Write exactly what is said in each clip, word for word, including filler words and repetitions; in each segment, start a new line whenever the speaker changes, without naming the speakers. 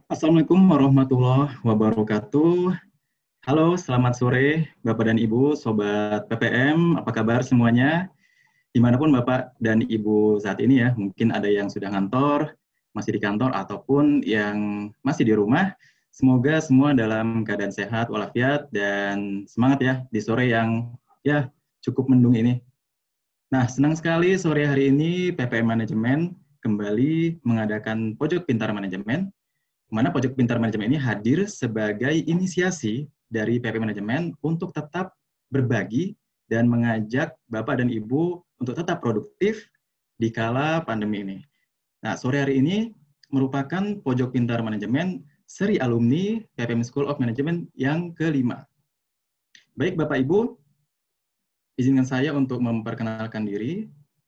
Assalamualaikum warahmatullahi wabarakatuh. Halo, selamat sore Bapak dan Ibu, Sobat P P M, apa kabar semuanya? Dimanapun Bapak dan Ibu saat ini ya, mungkin ada yang sudah ngantor, masih di kantor, ataupun yang masih di rumah. Semoga semua dalam keadaan sehat, walafiat, dan semangat ya di sore yang ya cukup mendung ini. Nah, senang sekali sore hari ini P P M Manajemen kembali mengadakan Pojok Pintar Manajemen, mana Pojok Pintar Manajemen ini hadir sebagai inisiasi dari P P Manajemen untuk tetap berbagi dan mengajak Bapak dan Ibu untuk tetap produktif di kala pandemi ini. Nah, sore hari ini merupakan Pojok Pintar Manajemen seri alumni P P M School of Management yang kelima. Baik Bapak Ibu, izinkan saya untuk memperkenalkan diri.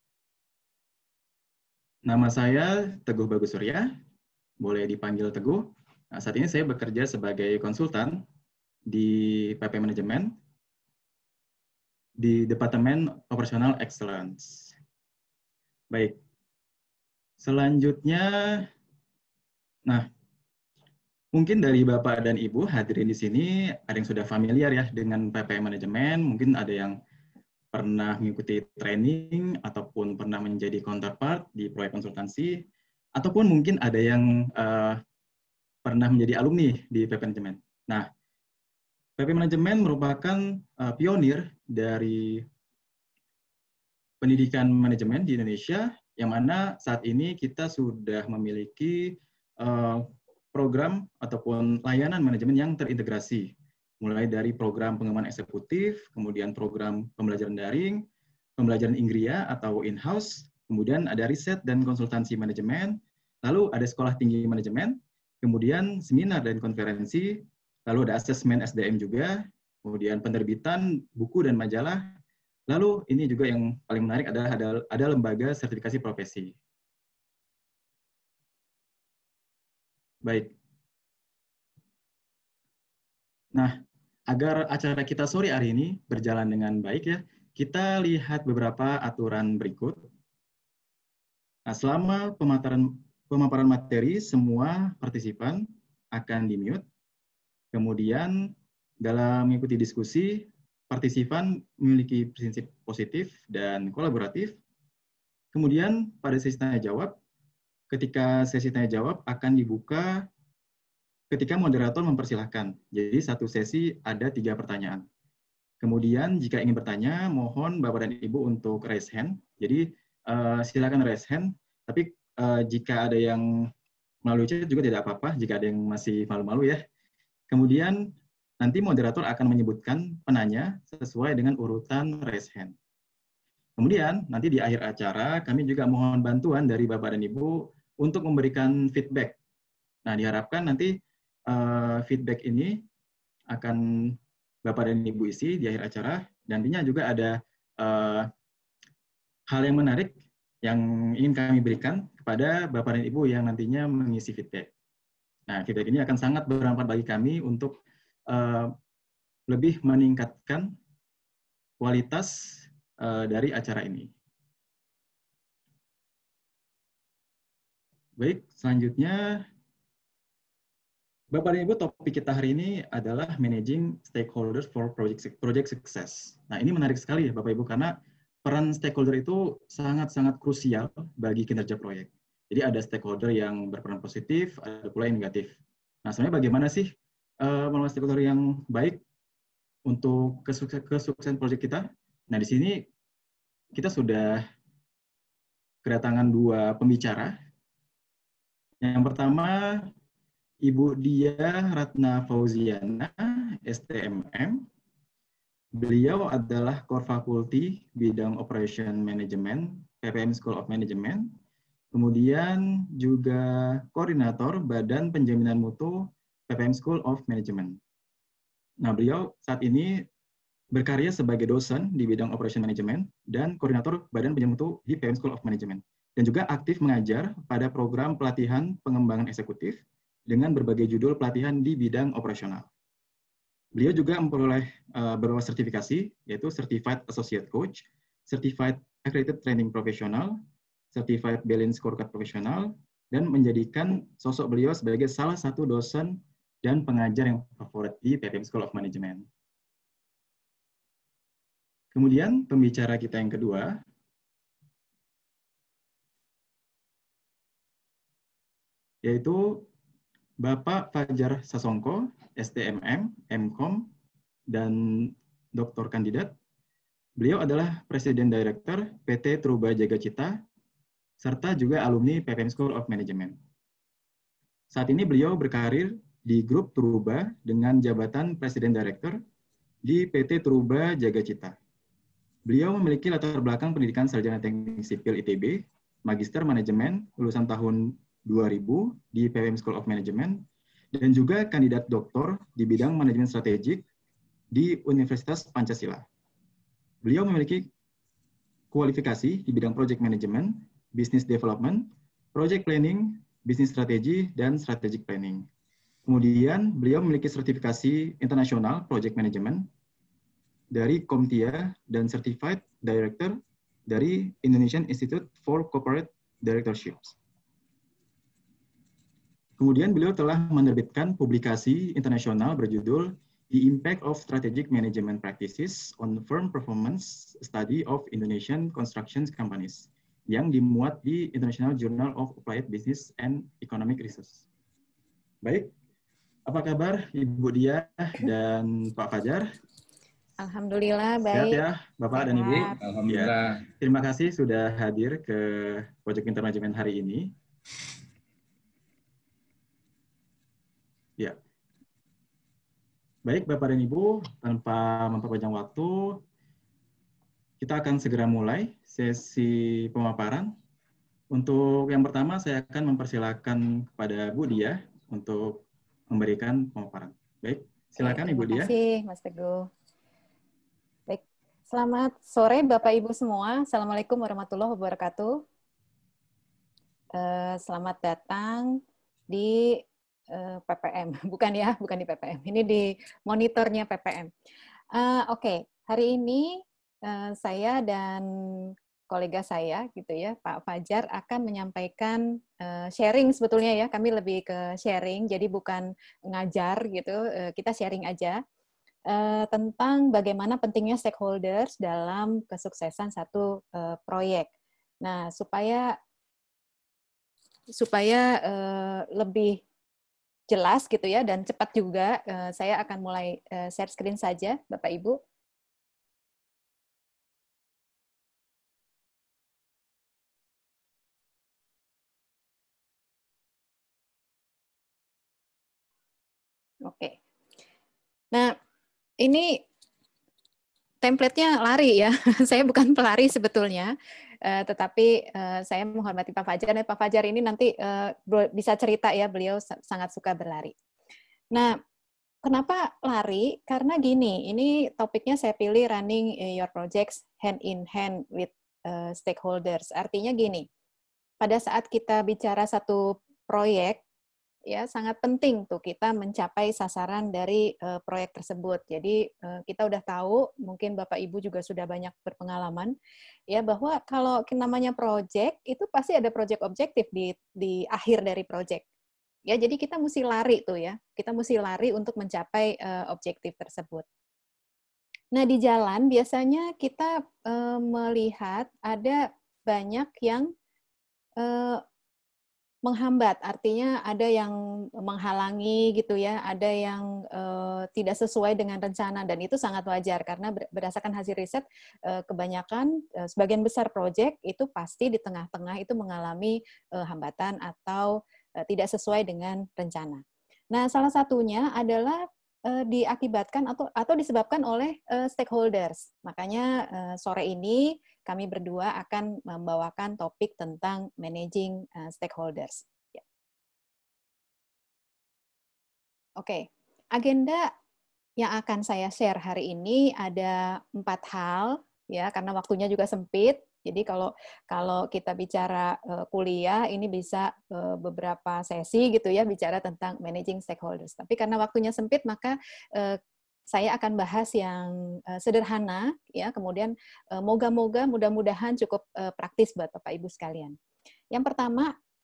Nama saya Teguh Bagus Surya, boleh dipanggil Teguh. Nah, saat ini saya bekerja sebagai konsultan di P P Manajemen di Departemen Operational Excellence. Baik, selanjutnya, nah mungkin dari Bapak dan Ibu hadirin di sini ada yang sudah familiar ya dengan P P Manajemen, mungkin ada yang pernah mengikuti training ataupun pernah menjadi counterpart di proyek konsultansi, ataupun mungkin ada yang uh, pernah menjadi alumni di P P Manajemen. Nah, P P Manajemen merupakan uh, pionir dari pendidikan manajemen di Indonesia, yang mana saat ini kita sudah memiliki uh, program ataupun layanan manajemen yang terintegrasi, mulai dari program pengembangan eksekutif, kemudian program pembelajaran daring, pembelajaran Inggria atau in-house, kemudian ada riset dan konsultansi manajemen, lalu ada sekolah tinggi manajemen, kemudian seminar dan konferensi, lalu ada asesmen S D M juga, kemudian penerbitan buku dan majalah, lalu ini juga yang paling menarik adalah ada, ada lembaga sertifikasi profesi. Baik. Nah, agar acara kita sore hari ini berjalan dengan baik ya, kita lihat beberapa aturan berikut. Nah, selama pemaparan, pemaparan materi, semua partisipan akan di-mute. Kemudian, dalam mengikuti diskusi, partisipan memiliki prinsip positif dan kolaboratif. Kemudian, pada sesi tanya-jawab, ketika sesi tanya-jawab akan dibuka ketika moderator mempersilahkan. Jadi, satu sesi ada tiga pertanyaan. Kemudian, jika ingin bertanya, mohon Bapak dan Ibu untuk raise hand. Jadi, uh, silakan raise hand. Tapi uh, jika ada yang melalui chat juga tidak apa-apa, jika ada yang masih malu-malu ya. Kemudian, nanti moderator akan menyebutkan penanya sesuai dengan urutan raise hand. Kemudian, nanti di akhir acara, kami juga mohon bantuan dari Bapak dan Ibu untuk memberikan feedback. Nah, diharapkan nanti uh, feedback ini akan Bapak dan Ibu isi di akhir acara. Dan nantinya juga ada uh, hal yang menarik yang ingin kami berikan kepada Bapak dan Ibu yang nantinya mengisi feedback. Nah, feedback ini akan sangat bermanfaat bagi kami untuk uh, lebih meningkatkan kualitas uh, dari acara ini. Baik, selanjutnya, Bapak dan Ibu, topik kita hari ini adalah Managing Stakeholders for Project, project Success. Nah, ini menarik sekali ya Bapak Ibu, karena peran stakeholder itu sangat-sangat krusial bagi kinerja proyek. Jadi ada stakeholder yang berperan positif, ada pula yang negatif. Nah, sebenarnya bagaimana sih uh, mengelola stakeholder yang baik untuk kesukses, kesuksesan proyek kita? Nah, di sini kita sudah kedatangan dua pembicara. Yang pertama, Ibu Diah Ratna Fauziana, S T M M. Beliau adalah Core Faculty Bidang Operation Management, P P M School of Management. Kemudian juga Koordinator Badan Penjaminan Mutu P P M School of Management. Nah, beliau saat ini berkarya sebagai dosen di bidang Operation Management dan Koordinator Badan Penjaminan Mutu di P P M School of Management. Dan juga aktif mengajar pada program pelatihan pengembangan eksekutif dengan berbagai judul pelatihan di bidang operasional. Beliau juga memperoleh uh, beberapa sertifikasi, yaitu Certified Associate Coach, Certified Accredited Training Professional, Certified Balance Scorecard Professional, dan menjadikan sosok beliau sebagai salah satu dosen dan pengajar yang favorit di P P M School of Management. Kemudian pembicara kita yang kedua, yaitu Bapak Fajar Sasongko, S T M M, M Com, dan Doktor Kandidat. Beliau adalah Presiden Director P T Truba Jaga Cita, serta juga alumni P P M School of Management. Saat ini beliau berkarir di grup Truba dengan jabatan Presiden Director di P T Truba Jaga Cita. Beliau memiliki latar belakang pendidikan sarjana teknik sipil I T B, Magister Manajemen lulusan tahun dua ribu di P P M School of Management, dan juga kandidat doktor di bidang manajemen strategik di Universitas Pancasila. Beliau memiliki kualifikasi di bidang project management, business development, project planning, business strategy, dan strategic planning. Kemudian beliau memiliki sertifikasi internasional project management dari CompTIA dan Certified Director dari Indonesian Institute for Corporate Directorships. Kemudian beliau telah menerbitkan publikasi internasional berjudul The Impact of Strategic Management Practices on Firm Performance Study of Indonesian Construction Companies yang dimuat di International Journal of Applied Business and Economic Research. Baik, apa kabar Ibu Diah dan Pak Fajar?
Alhamdulillah baik.
Sehat ya Bapak Sehat. Dan Ibu.
Alhamdulillah.
Ya, terima kasih sudah hadir ke Pojok Intermanajemen hari ini. Ya. Baik Bapak dan Ibu, tanpa memperpanjang waktu, kita akan segera mulai sesi pemaparan. Untuk yang pertama saya akan mempersilakan kepada Bu Diah untuk memberikan pemaparan. Baik, silakan Ibu Diah.
Terima kasih Mas Teguh. Baik, selamat sore Bapak Ibu semua. Assalamualaikum warahmatullahi wabarakatuh. Selamat datang di P P M, bukan ya, bukan di P P M. Ini di monitornya P P M. Uh, Oke, okay. Hari ini uh, saya dan kolega saya, gitu ya, Pak Fajar akan menyampaikan uh, sharing sebetulnya ya. Kami lebih ke sharing, jadi bukan ngajar gitu. Uh, kita sharing aja uh, tentang bagaimana pentingnya stakeholders dalam kesuksesan satu uh, proyek. Nah, supaya supaya uh, lebih jelas gitu ya dan cepat juga, uh, saya akan mulai uh, share screen saja, Bapak Ibu. Oke. Nah, ini template-nya lari ya. Saya bukan pelari sebetulnya, uh, tetapi uh, saya menghormati Pak Fajar. Dan Pak Fajar ini nanti uh, bisa cerita ya, beliau sangat suka berlari. Nah, kenapa lari? Karena gini, ini topiknya saya pilih running your projects hand in hand with uh, stakeholders. Artinya gini, pada saat kita bicara satu proyek, ya sangat penting tuh kita mencapai sasaran dari uh, proyek tersebut. Jadi uh, kita udah tahu, mungkin Bapak Ibu juga sudah banyak berpengalaman ya, bahwa kalau namanya proyek itu pasti ada proyek objektif di di akhir dari proyek. Ya, jadi kita mesti lari tuh ya. Kita mesti lari untuk mencapai uh, objektif tersebut. Nah, di jalan biasanya kita uh, melihat ada banyak yang uh, menghambat, artinya ada yang menghalangi gitu ya, ada yang uh, tidak sesuai dengan rencana, dan itu sangat wajar karena berdasarkan hasil riset uh, kebanyakan uh, sebagian besar proyek itu pasti di tengah-tengah itu mengalami uh, hambatan atau uh, tidak sesuai dengan rencana. Nah, salah satunya adalah uh, diakibatkan atau atau disebabkan oleh uh, stakeholders. Makanya uh, sore ini kami berdua akan membawakan topik tentang managing uh, stakeholders. Ya. Oke, agenda yang akan saya share hari ini ada empat hal, ya, karena waktunya juga sempit. Jadi kalau kalau kita bicara uh, kuliah, ini bisa uh, beberapa sesi gitu ya, bicara tentang managing stakeholders. Tapi karena waktunya sempit, maka uh, saya akan bahas yang uh, sederhana, ya. Kemudian uh, moga-moga mudah-mudahan cukup uh, praktis buat Bapak Ibu sekalian. Yang pertama,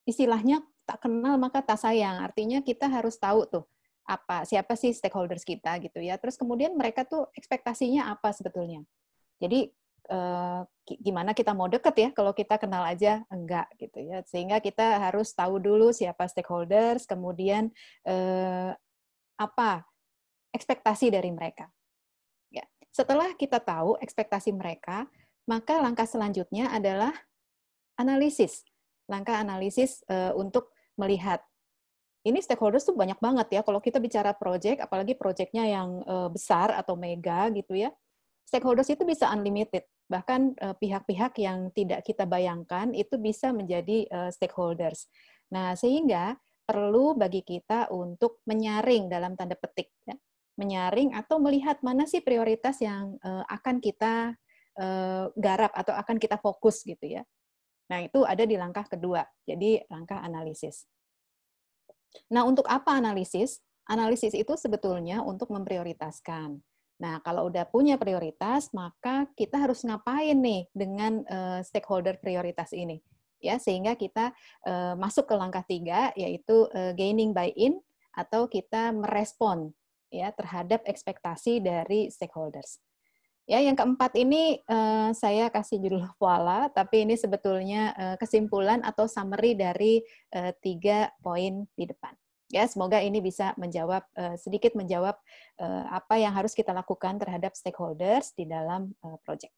istilahnya tak kenal maka tak sayang. Artinya kita harus tahu tuh apa siapa sih stakeholders kita gitu ya. Terus kemudian mereka tuh ekspektasinya apa sebetulnya. Jadi eh, gimana kita mau deket ya kalau kita kenal aja enggak gitu ya. Sehingga kita harus tahu dulu siapa stakeholders, kemudian eh, apa ekspektasi dari mereka. Ya. Setelah kita tahu ekspektasi mereka, maka langkah selanjutnya adalah analisis. Langkah analisis uh, untuk melihat. Ini stakeholders tuh banyak banget ya. Kalau kita bicara project, apalagi projectnya yang uh, besar atau mega gitu ya, stakeholders itu bisa unlimited. Bahkan uh, pihak-pihak yang tidak kita bayangkan itu bisa menjadi uh, stakeholders. Nah, sehingga perlu bagi kita untuk menyaring dalam tanda petik. Ya. Menyaring atau melihat mana sih prioritas yang uh, akan kita uh, garap atau akan kita fokus gitu ya. Nah, itu ada di langkah kedua, jadi langkah analisis. Nah, untuk apa analisis? Analisis itu sebetulnya untuk memprioritaskan. Nah, kalau udah punya prioritas, maka kita harus ngapain nih dengan uh, stakeholder prioritas ini? Ya, sehingga kita uh, masuk ke langkah tiga, yaitu uh, gaining buy-in, atau kita merespon ya terhadap ekspektasi dari stakeholders. Ya, yang keempat ini uh, saya kasih judul voila, tapi ini sebetulnya uh, kesimpulan atau summary dari uh, tiga poin di depan. Ya, semoga ini bisa menjawab uh, sedikit menjawab uh, apa yang harus kita lakukan terhadap stakeholders di dalam uh, project.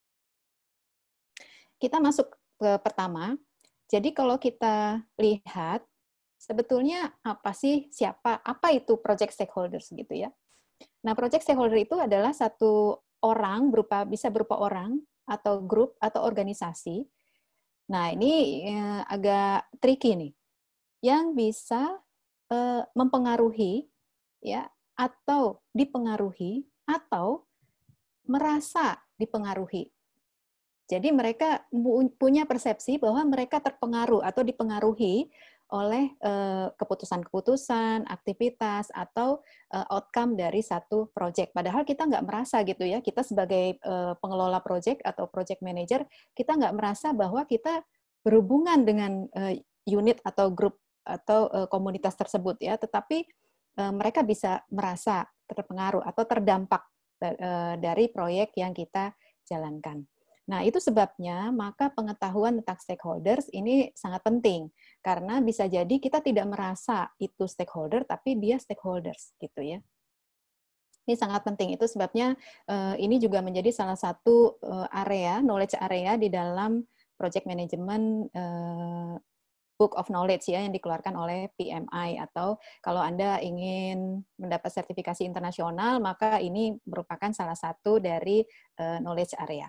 Kita masuk ke pertama. Jadi kalau kita lihat sebetulnya apa sih siapa apa itu project stakeholders gitu ya. Nah, project stakeholder itu adalah satu orang berupa bisa berupa orang atau grup atau organisasi. Nah, ini eh, agak tricky nih. Yang bisa eh, mempengaruhi ya atau dipengaruhi atau merasa dipengaruhi. Jadi mereka punya persepsi bahwa mereka terpengaruh atau dipengaruhi oleh keputusan-keputusan, aktivitas, atau outcome dari satu project. Padahal kita nggak merasa gitu ya, kita sebagai pengelola project atau project manager, kita nggak merasa bahwa kita berhubungan dengan unit atau grup atau komunitas tersebut ya, tetapi mereka bisa merasa terpengaruh atau terdampak dari proyek yang kita jalankan. Nah, itu sebabnya maka pengetahuan tentang stakeholders ini sangat penting. Karena bisa jadi kita tidak merasa itu stakeholder, tapi dia stakeholders, gitu ya. Ini sangat penting. Itu sebabnya uh, ini juga menjadi salah satu uh, area, knowledge area di dalam project management uh, Book of Knowledge ya, yang dikeluarkan oleh P M I. Atau kalau Anda ingin mendapat sertifikasi internasional, maka ini merupakan salah satu dari uh, knowledge area.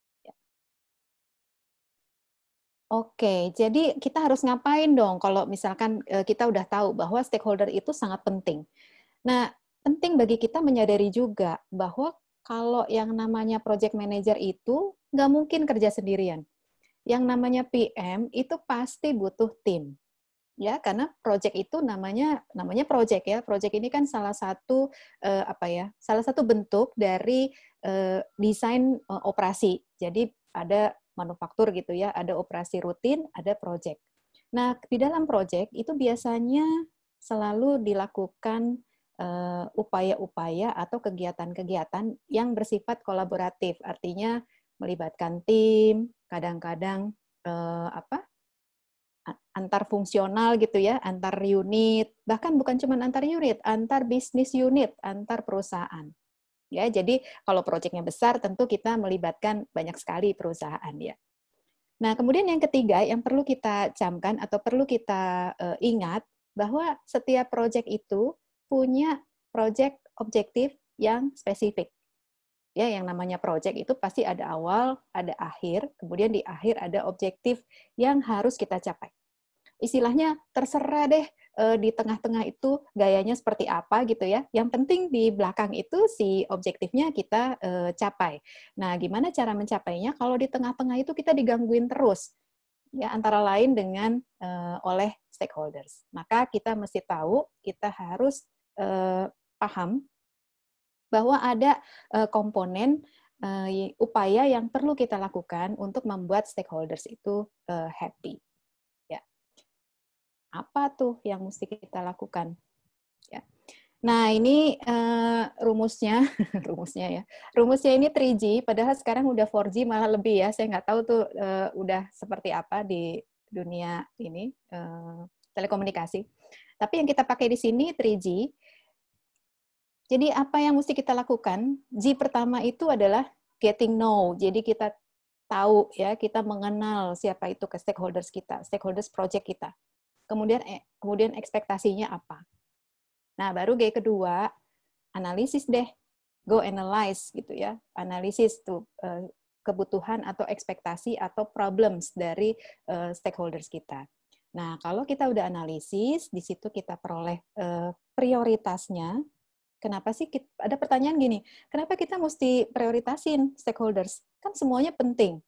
Oke, jadi kita harus ngapain dong kalau misalkan kita udah tahu bahwa stakeholder itu sangat penting. Nah, penting bagi kita menyadari juga bahwa kalau yang namanya project manager itu nggak mungkin kerja sendirian. Yang namanya P M itu pasti butuh tim. Ya, karena project itu namanya namanya project ya. Project ini kan salah satu eh, apa ya? Salah satu bentuk dari eh, desain eh, operasi. Jadi ada manufaktur gitu ya, ada operasi rutin, ada project. Nah, di dalam project itu biasanya selalu dilakukan uh, upaya-upaya atau kegiatan-kegiatan yang bersifat kolaboratif, artinya melibatkan tim, kadang-kadang uh, apa? antar fungsional gitu ya, antar unit, bahkan bukan cuma antar unit, antar bisnis unit, antar perusahaan. Ya, jadi kalau proyeknya besar tentu kita melibatkan banyak sekali perusahaan ya. Nah, kemudian yang ketiga yang perlu kita camkan atau perlu kita uh, ingat bahwa setiap proyek itu punya proyek objektif yang spesifik. Ya, yang namanya proyek itu pasti ada awal, ada akhir, kemudian di akhir ada objektif yang harus kita capai. Istilahnya terserah deh di tengah-tengah itu gayanya seperti apa gitu ya. Yang penting di belakang itu si objektifnya kita uh, capai. Nah, gimana cara mencapainya? Kalau di tengah-tengah itu kita digangguin terus, ya antara lain dengan uh, oleh stakeholders. Maka kita mesti tahu, kita harus uh, paham bahwa ada uh, komponen uh, upaya yang perlu kita lakukan untuk membuat stakeholders itu uh, happy. Apa tuh yang mesti kita lakukan? Ya. Nah, ini uh, rumusnya, rumusnya ya. Rumusnya ini tiga G, padahal sekarang udah empat G malah lebih ya. Saya nggak tahu tuh uh, udah seperti apa di dunia ini uh, telekomunikasi. Tapi yang kita pakai di sini tiga G. Jadi apa yang mesti kita lakukan? G pertama itu adalah getting know. Jadi kita tahu ya, kita mengenal siapa itu ke stakeholders kita, stakeholders project kita. Kemudian kemudian ekspektasinya apa. Nah, baru G kedua, analisis deh. Go analyze gitu ya. Analisis tuh kebutuhan atau ekspektasi atau problems dari stakeholders kita. Nah, kalau kita udah analisis, di situ kita peroleh prioritasnya. Kenapa sih kita, ada pertanyaan gini, kenapa kita mesti prioritasin stakeholders? Kan semuanya penting.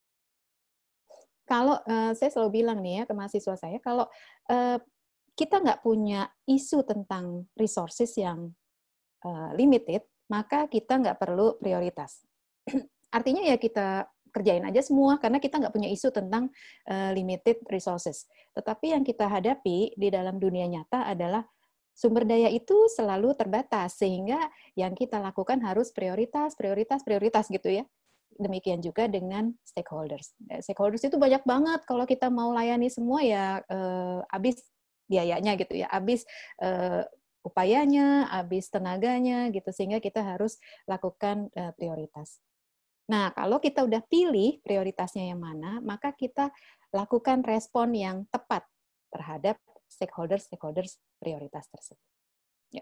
Kalau uh, saya selalu bilang nih ya ke mahasiswa saya, kalau uh, kita nggak punya isu tentang resources yang uh, limited, maka kita nggak perlu prioritas. Artinya ya kita kerjain aja semua, karena kita nggak punya isu tentang uh, limited resources. Tetapi yang kita hadapi di dalam dunia nyata adalah sumber daya itu selalu terbatas, sehingga yang kita lakukan harus prioritas, prioritas, prioritas gitu ya. Demikian juga dengan stakeholders. Stakeholders itu banyak banget, kalau kita mau layani semua ya eh, habis biayanya gitu ya, habis eh, upayanya, habis tenaganya gitu, sehingga kita harus lakukan eh, prioritas. Nah, kalau kita udah pilih prioritasnya yang mana, maka kita lakukan respon yang tepat terhadap stakeholders-stakeholders prioritas tersebut. Ya.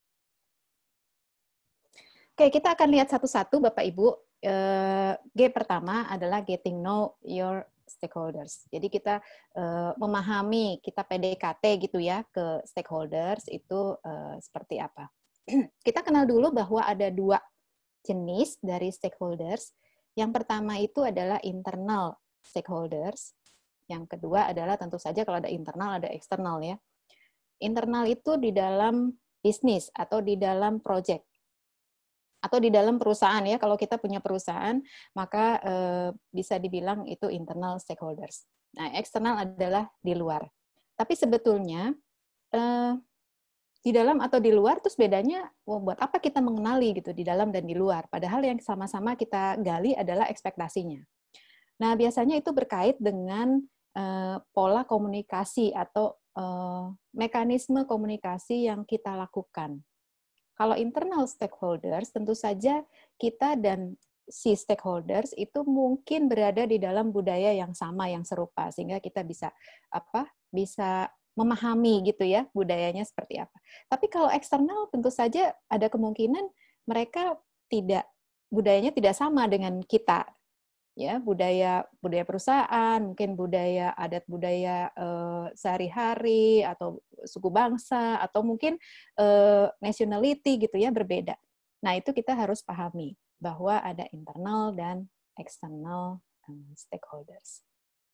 Oke, kita akan lihat satu-satu, Bapak Ibu. G pertama adalah getting know your stakeholders. Jadi kita memahami, kita P D K T gitu ya ke stakeholders itu seperti apa. Kita kenal dulu bahwa ada dua jenis dari stakeholders. Yang pertama itu adalah internal stakeholders. Yang kedua adalah tentu saja kalau ada internal, ada eksternal ya. Internal itu di dalam bisnis atau di dalam project. Atau di dalam perusahaan ya. Kalau kita punya perusahaan, maka eh, bisa dibilang itu internal stakeholders. Nah, eksternal adalah di luar. Tapi sebetulnya, eh, di dalam atau di luar, terus bedanya, oh, buat apa kita mengenali gitu, di dalam dan di luar. Padahal yang sama-sama kita gali adalah ekspektasinya. Nah, biasanya itu berkait dengan uh, pola komunikasi atau uh, mekanisme komunikasi yang kita lakukan. Kalau internal stakeholders, tentu saja kita dan si stakeholders itu mungkin berada di dalam budaya yang sama, yang serupa, sehingga kita bisa apa? Bisa memahami gitu ya budayanya seperti apa. Tapi kalau eksternal, tentu saja ada kemungkinan mereka tidak budayanya tidak sama dengan kita. Ya, budaya budaya perusahaan, mungkin budaya adat budaya eh, sehari-hari atau suku bangsa atau mungkin eh, nationality gitu ya berbeda. Nah, itu kita harus pahami bahwa ada internal dan external um, stakeholders.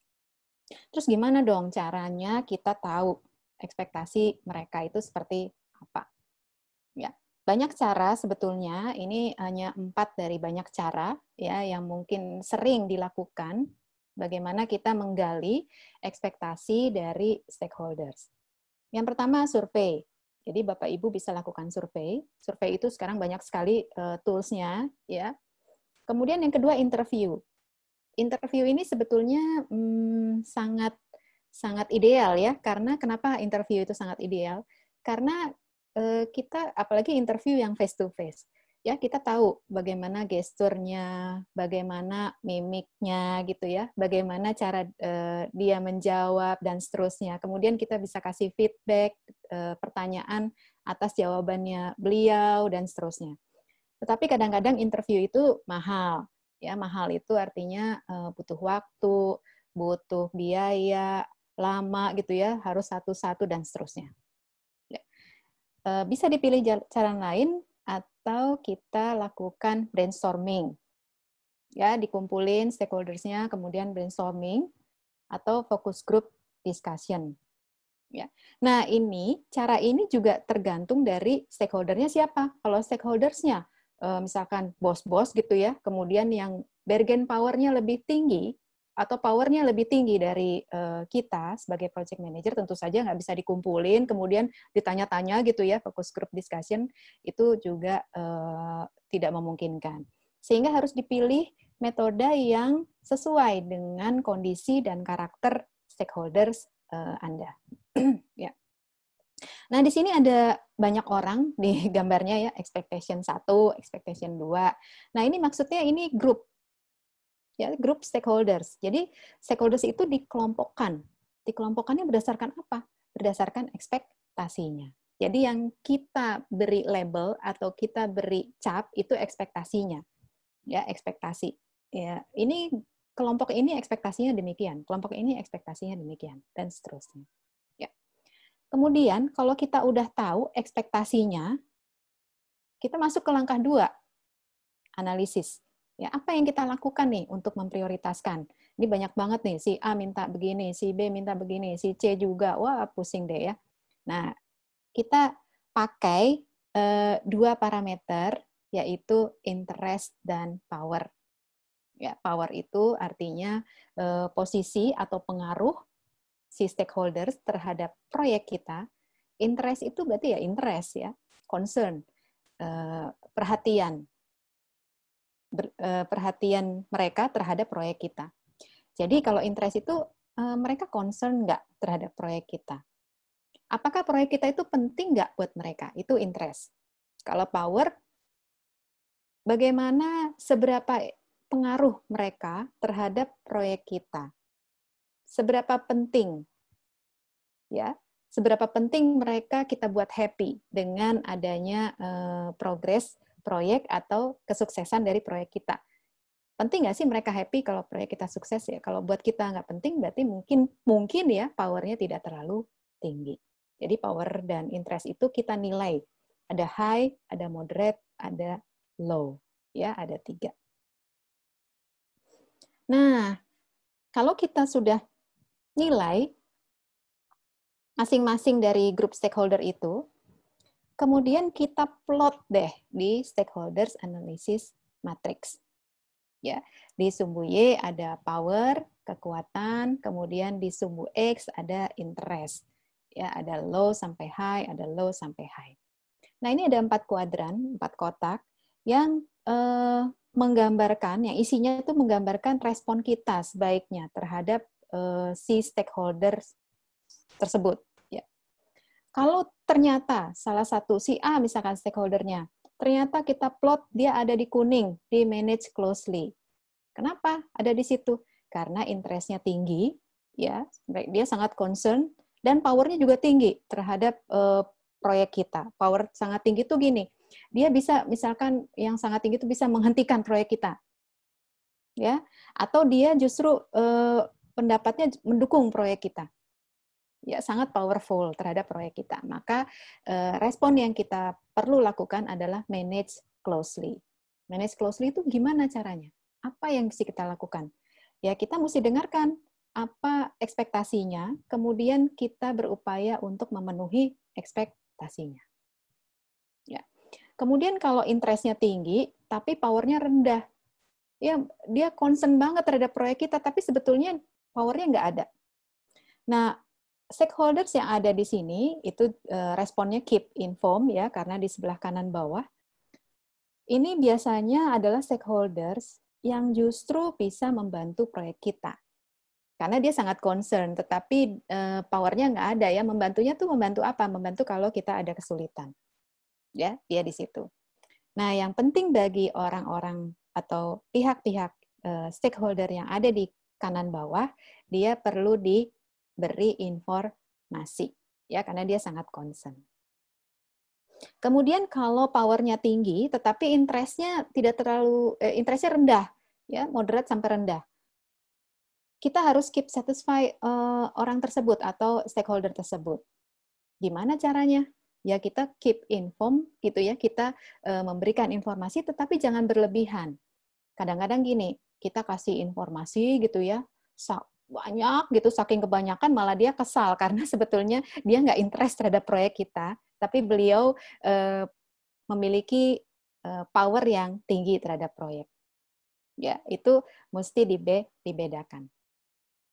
Terus gimana dong caranya kita tahu ekspektasi mereka itu seperti apa? Ya. Banyak cara sebetulnya, ini hanya empat dari banyak cara ya yang mungkin sering dilakukan bagaimana kita menggali ekspektasi dari stakeholders. Yang pertama, survei. Jadi Bapak Ibu bisa lakukan survei. Survei itu sekarang banyak sekali uh, tools-nya ya. Kemudian yang kedua, interview. Interview ini sebetulnya hmm, sangat sangat ideal ya, karena kenapa interview itu sangat ideal? Karena kita apalagi interview yang face to face ya, kita tahu bagaimana gesturnya, bagaimana mimiknya gitu ya, bagaimana cara uh, dia menjawab dan seterusnya. Kemudian kita bisa kasih feedback, uh, pertanyaan atas jawabannya beliau dan seterusnya. Tetapi kadang-kadang interview itu mahal ya, mahal itu artinya uh, butuh waktu, butuh biaya, lama gitu ya, harus satu-satu dan seterusnya. Bisa dipilih cara lain atau kita lakukan brainstorming. Ya, dikumpulin stakeholders-nya, kemudian brainstorming atau focus group discussion. Ya. Nah, ini cara ini juga tergantung dari stakeholder-nya siapa. Kalau stakeholders-nya misalkan bos-bos gitu ya, kemudian yang bargain power-nya lebih tinggi atau powernya lebih tinggi dari uh, kita sebagai project manager, tentu saja nggak bisa dikumpulin, kemudian ditanya-tanya gitu ya, focus group discussion, itu juga uh, tidak memungkinkan. Sehingga harus dipilih metode yang sesuai dengan kondisi dan karakter stakeholders uh, Anda. Ya. Nah, di sini ada banyak orang di gambarnya ya, expectation satu, expectation dua. Nah, ini maksudnya ini grup. Ya, grup stakeholders. Jadi stakeholders itu dikelompokkan. Dikelompokkannya berdasarkan apa? Berdasarkan ekspektasinya. Jadi yang kita beri label atau kita beri cap itu ekspektasinya. Ya, ekspektasi. Ya, ini kelompok ini ekspektasinya demikian, kelompok ini ekspektasinya demikian, dan seterusnya. Ya. Kemudian kalau kita udah tahu ekspektasinya, kita masuk ke langkah dua, analisis. Ya, apa yang kita lakukan nih untuk memprioritaskan? Ini banyak banget nih, si A minta begini, si B minta begini, si C juga, wah pusing deh ya. Nah, kita pakai eh, dua parameter, yaitu interest dan power. Ya, power itu artinya eh, posisi atau pengaruh si stakeholders terhadap proyek kita. Interest itu berarti ya interest ya, concern, eh, perhatian. Perhatian mereka terhadap proyek kita. Jadi kalau interest itu mereka concern nggak terhadap proyek kita. Apakah proyek kita itu penting nggak buat mereka? Itu interest. Kalau power, bagaimana seberapa pengaruh mereka terhadap proyek kita? Seberapa penting? Ya, seberapa penting mereka kita buat happy dengan adanya uh, progres proyek atau kesuksesan dari proyek kita. Penting nggak sih mereka happy kalau proyek kita sukses ya? Kalau buat kita nggak penting, berarti mungkin mungkin ya powernya tidak terlalu tinggi. Jadi power dan interest itu kita nilai. Ada high, ada moderate, ada low. Ya, ada tiga. Nah, kalau kita sudah nilai masing-masing dari grup stakeholder itu, kemudian kita plot deh di stakeholders analysis matrix. Ya, di sumbu Y ada power, kekuatan, kemudian di sumbu X ada interest. Ya, ada low sampai high, ada low sampai high. Nah, ini ada empat kuadran, empat kotak yang eh, menggambarkan, yang isinya itu menggambarkan respon kita sebaiknya terhadap eh, si stakeholder tersebut. Ya. Kalau ternyata salah satu si A misalkan stakeholdernya, ternyata kita plot dia ada di kuning, di manage closely. Kenapa ada di situ? Karena interest-nya tinggi, ya, dia sangat concern dan power-nya juga tinggi terhadap uh, proyek kita. Power sangat tinggi itu gini, dia bisa misalkan yang sangat tinggi itu bisa menghentikan proyek kita, ya, atau dia justru uh, pendapatnya mendukung proyek kita. Ya, sangat powerful terhadap proyek kita. Maka uh, respon yang kita perlu lakukan adalah manage closely. Manage closely itu gimana caranya? Apa yang mesti kita lakukan? Ya, kita mesti dengarkan apa ekspektasinya, kemudian kita berupaya untuk memenuhi ekspektasinya. Ya. Kemudian kalau interest-nya tinggi, tapi power-nya rendah, ya dia concern banget terhadap proyek kita, tapi sebetulnya power-nya nggak ada. Nah, stakeholders yang ada di sini itu uh, responnya keep informed ya, karena di sebelah kanan bawah. Ini biasanya adalah stakeholders yang justru bisa membantu proyek kita. Karena dia sangat concern, tetapi uh, power-nya nggak ada ya. Membantunya tuh membantu apa? Membantu kalau kita ada kesulitan. Ya, dia di situ. Nah, yang penting bagi orang-orang atau pihak-pihak uh, stakeholder yang ada di kanan bawah, dia perlu di beri informasi, ya, karena dia sangat concern. Kemudian kalau powernya tinggi, tetapi interest-nya tidak terlalu, eh, interest-nya rendah, ya, moderate sampai rendah. Kita harus keep satisfy uh, orang tersebut atau stakeholder tersebut. Gimana caranya? Ya kita keep inform, gitu ya, kita uh, memberikan informasi, tetapi jangan berlebihan. Kadang-kadang gini, kita kasih informasi gitu ya, banyak gitu, saking kebanyakan malah dia kesal karena sebetulnya dia nggak interest terhadap proyek kita, tapi beliau eh, memiliki eh, power yang tinggi terhadap proyek. Ya, itu mesti dibe dibedakan.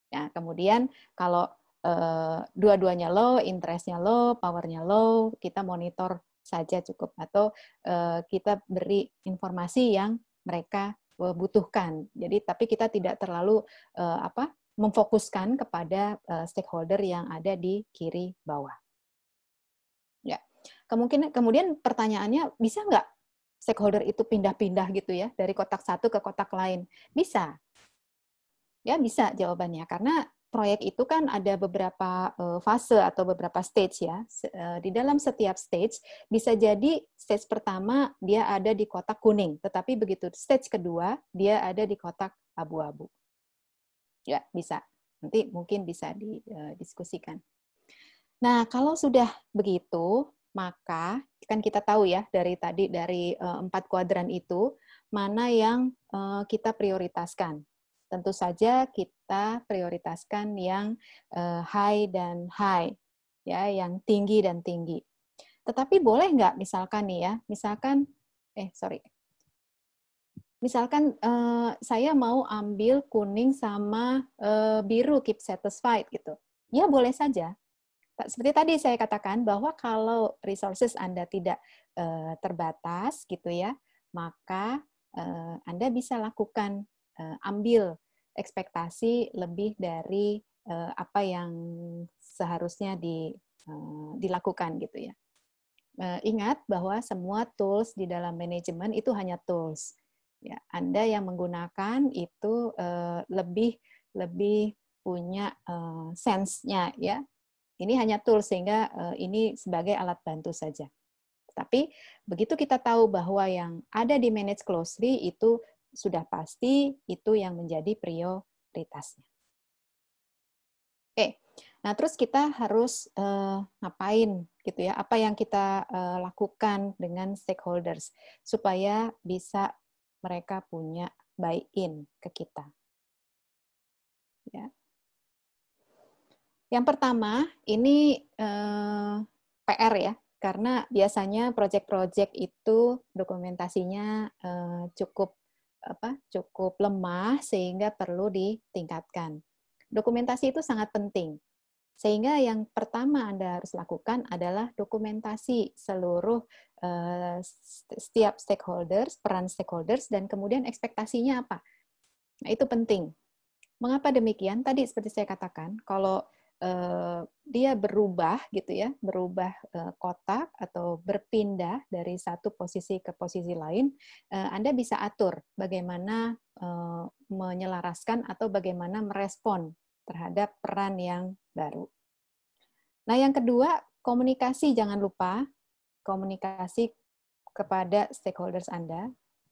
Ya, kemudian kalau uh, dua-duanya low, interest-nya low, power-nya low, kita monitor saja cukup, atau uh, kita beri informasi yang mereka butuhkan. Jadi tapi kita tidak terlalu uh, apa memfokuskan kepada uh, stakeholder yang ada di kiri bawah. Ya, kemungkinan kemudian pertanyaannya, bisa nggak stakeholder itu pindah-pindah gitu ya dari kotak satu ke kotak lain? Bisa. Ya bisa jawabannya, karena proyek itu kan ada beberapa fase atau beberapa stage ya. Di dalam setiap stage, bisa jadi stage pertama dia ada di kotak kuning, tetapi begitu stage kedua, dia ada di kotak abu-abu. Ya, bisa. Nanti mungkin bisa didiskusikan. Nah, kalau sudah begitu, maka kan kita tahu ya dari tadi, dari empat kuadran itu, mana yang kita prioritaskan. Tentu saja kita prioritaskan yang high dan high, ya, yang tinggi dan tinggi. Tetapi boleh nggak misalkan nih ya, misalkan, eh sorry, misalkan eh, saya mau ambil kuning sama eh, biru, keep satisfied gitu. Ya boleh saja. Seperti tadi saya katakan bahwa kalau resources Anda tidak eh, terbatas gitu ya, maka eh, Anda bisa lakukan ambil ekspektasi lebih dari uh, apa yang seharusnya di, uh, dilakukan gitu ya. Uh, ingat bahwa semua tools di dalam manajemen itu hanya tools. Ya, Anda yang menggunakan itu uh, lebih lebih punya uh, sense-nya ya. Ini hanya tools sehingga uh, ini sebagai alat bantu saja. Tapi begitu kita tahu bahwa yang ada di manage closely itu sudah pasti itu yang menjadi prioritasnya. Oke, nah terus kita harus uh, ngapain gitu ya? Apa yang kita uh, lakukan dengan stakeholders supaya bisa mereka punya buy-in ke kita? Ya. Yang pertama ini uh, P R ya, karena biasanya proyek-proyek itu dokumentasinya uh, cukup apa cukup lemah sehingga perlu ditingkatkan. Dokumentasi itu sangat penting. Sehingga yang pertama Anda harus lakukan adalah dokumentasi seluruh uh, setiap stakeholders, peran stakeholders, dan kemudian ekspektasinya apa. Nah, itu penting. Mengapa demikian? Tadi seperti saya katakan, kalau uh, dia berubah gitu ya, berubah uh, kotak atau berpindah dari satu posisi ke posisi lain, uh, Anda bisa atur bagaimana uh, menyelaraskan atau bagaimana merespon terhadap peran yang baru. Nah, yang kedua, komunikasi, jangan lupa komunikasi kepada stakeholders Anda.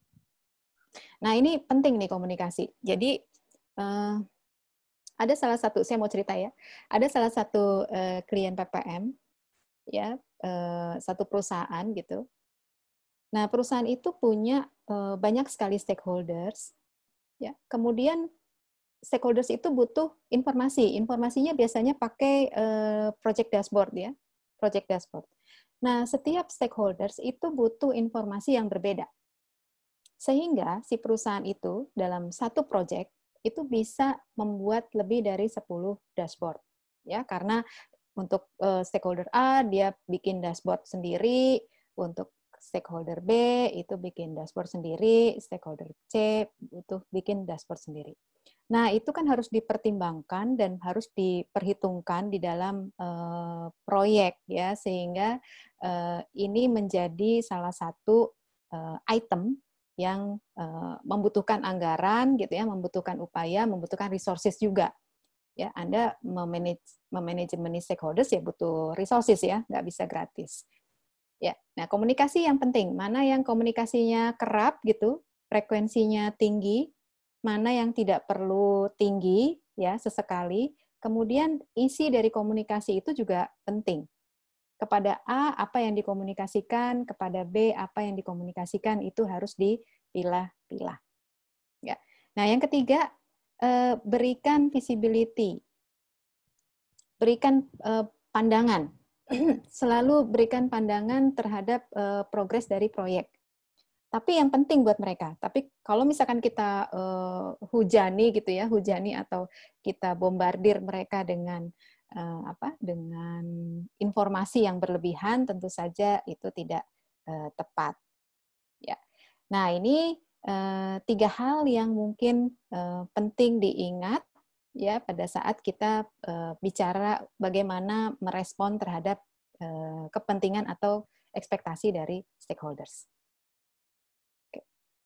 Nah, ini penting nih komunikasi. Jadi uh, ada salah satu, saya mau cerita ya, ada salah satu uh, klien P P M, ya, uh, satu perusahaan gitu. Nah, perusahaan itu punya uh, banyak sekali stakeholders, ya. Kemudian stakeholders itu butuh informasi, informasinya biasanya pakai uh, project dashboard ya, project dashboard. Nah, setiap stakeholders itu butuh informasi yang berbeda, sehingga si perusahaan itu dalam satu project itu bisa membuat lebih dari sepuluh dashboard. Ya, karena untuk uh, stakeholder A dia bikin dashboard sendiri, untuk stakeholder B itu bikin dashboard sendiri, stakeholder C butuh bikin dashboard sendiri. Nah, itu kan harus dipertimbangkan dan harus diperhitungkan di dalam uh, proyek ya, sehingga uh, ini menjadi salah satu uh, item yang uh, membutuhkan anggaran gitu ya, membutuhkan upaya, membutuhkan resources juga. Ya, Anda memanage memanagement stakeholders ya butuh resources ya, nggak bisa gratis. Ya, nah komunikasi yang penting, mana yang komunikasinya kerap gitu, frekuensinya tinggi, mana yang tidak perlu tinggi ya sesekali. Kemudian isi dari komunikasi itu juga penting. Kepada A apa yang dikomunikasikan, kepada B apa yang dikomunikasikan itu harus dipilah-pilah. Ya. Nah, yang ketiga, eh, berikan visibility. Berikan eh, pandangan. Selalu berikan pandangan terhadap eh, progres dari proyek. tapi yang penting buat mereka. Tapi kalau misalkan kita uh, hujani gitu ya, hujani atau kita bombardir mereka dengan uh, apa? Dengan informasi yang berlebihan, tentu saja itu tidak uh, tepat. Ya. Nah, ini uh, tiga hal yang mungkin uh, penting diingat ya pada saat kita uh, bicara bagaimana merespon terhadap uh, kepentingan atau ekspektasi dari stakeholders. Oke,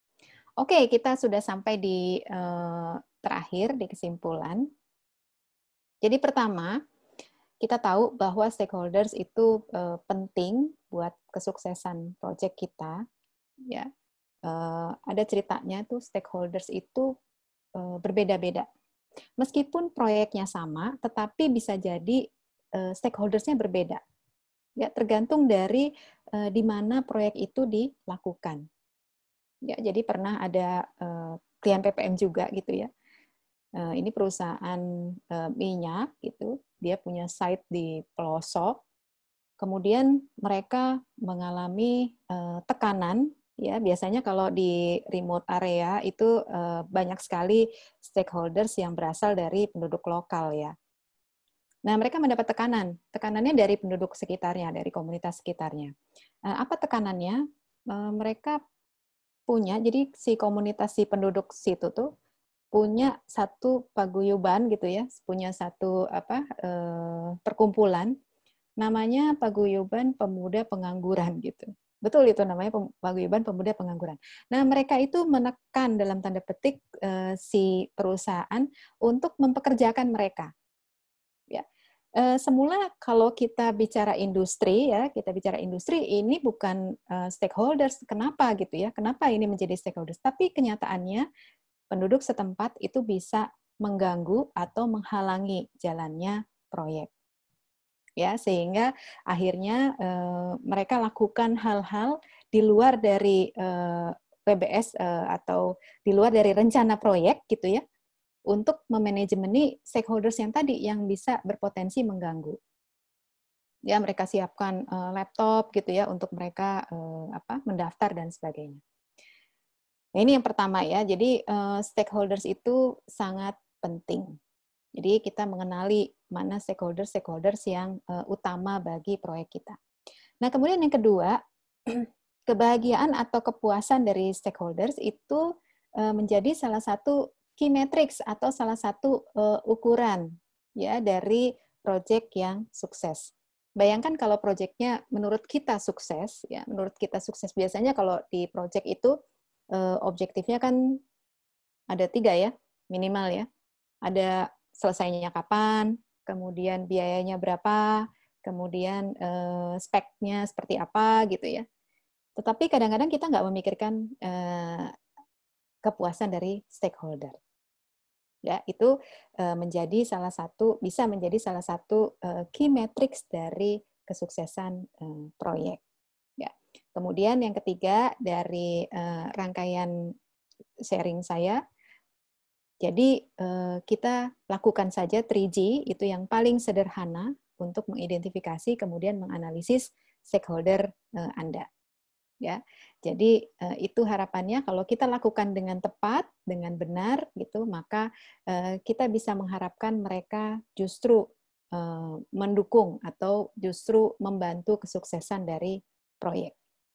Oke kita sudah sampai di uh, terakhir di kesimpulan. Jadi pertama, kita tahu bahwa stakeholders itu uh, penting buat kesuksesan proyek kita. Ya, uh, ada ceritanya tuh stakeholders itu uh, berbeda-beda. Meskipun proyeknya sama, tetapi bisa jadi uh, stakeholders-nya berbeda. Ya, tergantung dari uh, di mana proyek itu dilakukan. Ya, jadi pernah ada uh, klien P P M juga gitu ya. Uh, ini perusahaan uh, minyak gitu, dia punya site di pelosok. Kemudian mereka mengalami uh, tekanan. Ya, biasanya kalau di remote area itu uh, banyak sekali stakeholders yang berasal dari penduduk lokal ya. Nah, mereka mendapat tekanan. Tekanannya dari penduduk sekitarnya, dari komunitas sekitarnya. Uh, apa tekanannya? Uh, mereka punya, jadi si komunitas si penduduk situ tuh punya satu paguyuban gitu ya, punya satu apa uh, perkumpulan, namanya Paguyuban Pemuda Pengangguran gitu. Betul itu namanya Paguyuban Pemuda Pengangguran. Nah, mereka itu menekan dalam tanda petik uh, si perusahaan untuk mempekerjakan mereka. Ya. Uh, semula kalau kita bicara industri ya, kita bicara industri ini bukan uh, stakeholders. Kenapa gitu ya? Kenapa ini menjadi stakeholders? Tapi kenyataannya penduduk setempat itu bisa mengganggu atau menghalangi jalannya proyek. Ya, sehingga akhirnya eh, mereka lakukan hal-hal di luar dari eh, P B S eh, atau di luar dari rencana proyek gitu ya, untuk memanajemeni stakeholders yang tadi yang bisa berpotensi mengganggu. Ya, mereka siapkan eh, laptop gitu ya untuk mereka eh, apa mendaftar dan sebagainya. Nah, ini yang pertama ya. Jadi eh, stakeholders itu sangat penting. Jadi kita mengenali mana stakeholders-stakeholders yang uh, utama bagi proyek kita. Nah, kemudian yang kedua, kebahagiaan atau kepuasan dari stakeholders itu uh, menjadi salah satu key metrics atau salah satu uh, ukuran ya dari proyek yang sukses. Bayangkan kalau proyeknya menurut kita sukses, ya menurut kita sukses biasanya kalau di proyek itu uh, objektifnya kan ada tiga ya minimal ya. Ada selesainya kapan, kemudian biayanya berapa, kemudian eh, speknya seperti apa gitu ya. Tetapi kadang-kadang kita nggak memikirkan eh, kepuasan dari stakeholder. Ya, itu eh, menjadi salah satu bisa menjadi salah satu eh, key metrics dari kesuksesan eh, proyek. Ya. Kemudian yang ketiga dari eh, rangkaian sharing saya. Jadi kita lakukan saja tiga G, itu yang paling sederhana untuk mengidentifikasi kemudian menganalisis stakeholder Anda. Ya, jadi itu harapannya kalau kita lakukan dengan tepat, dengan benar, gitu, maka kita bisa mengharapkan mereka justru mendukung atau justru membantu kesuksesan dari proyek.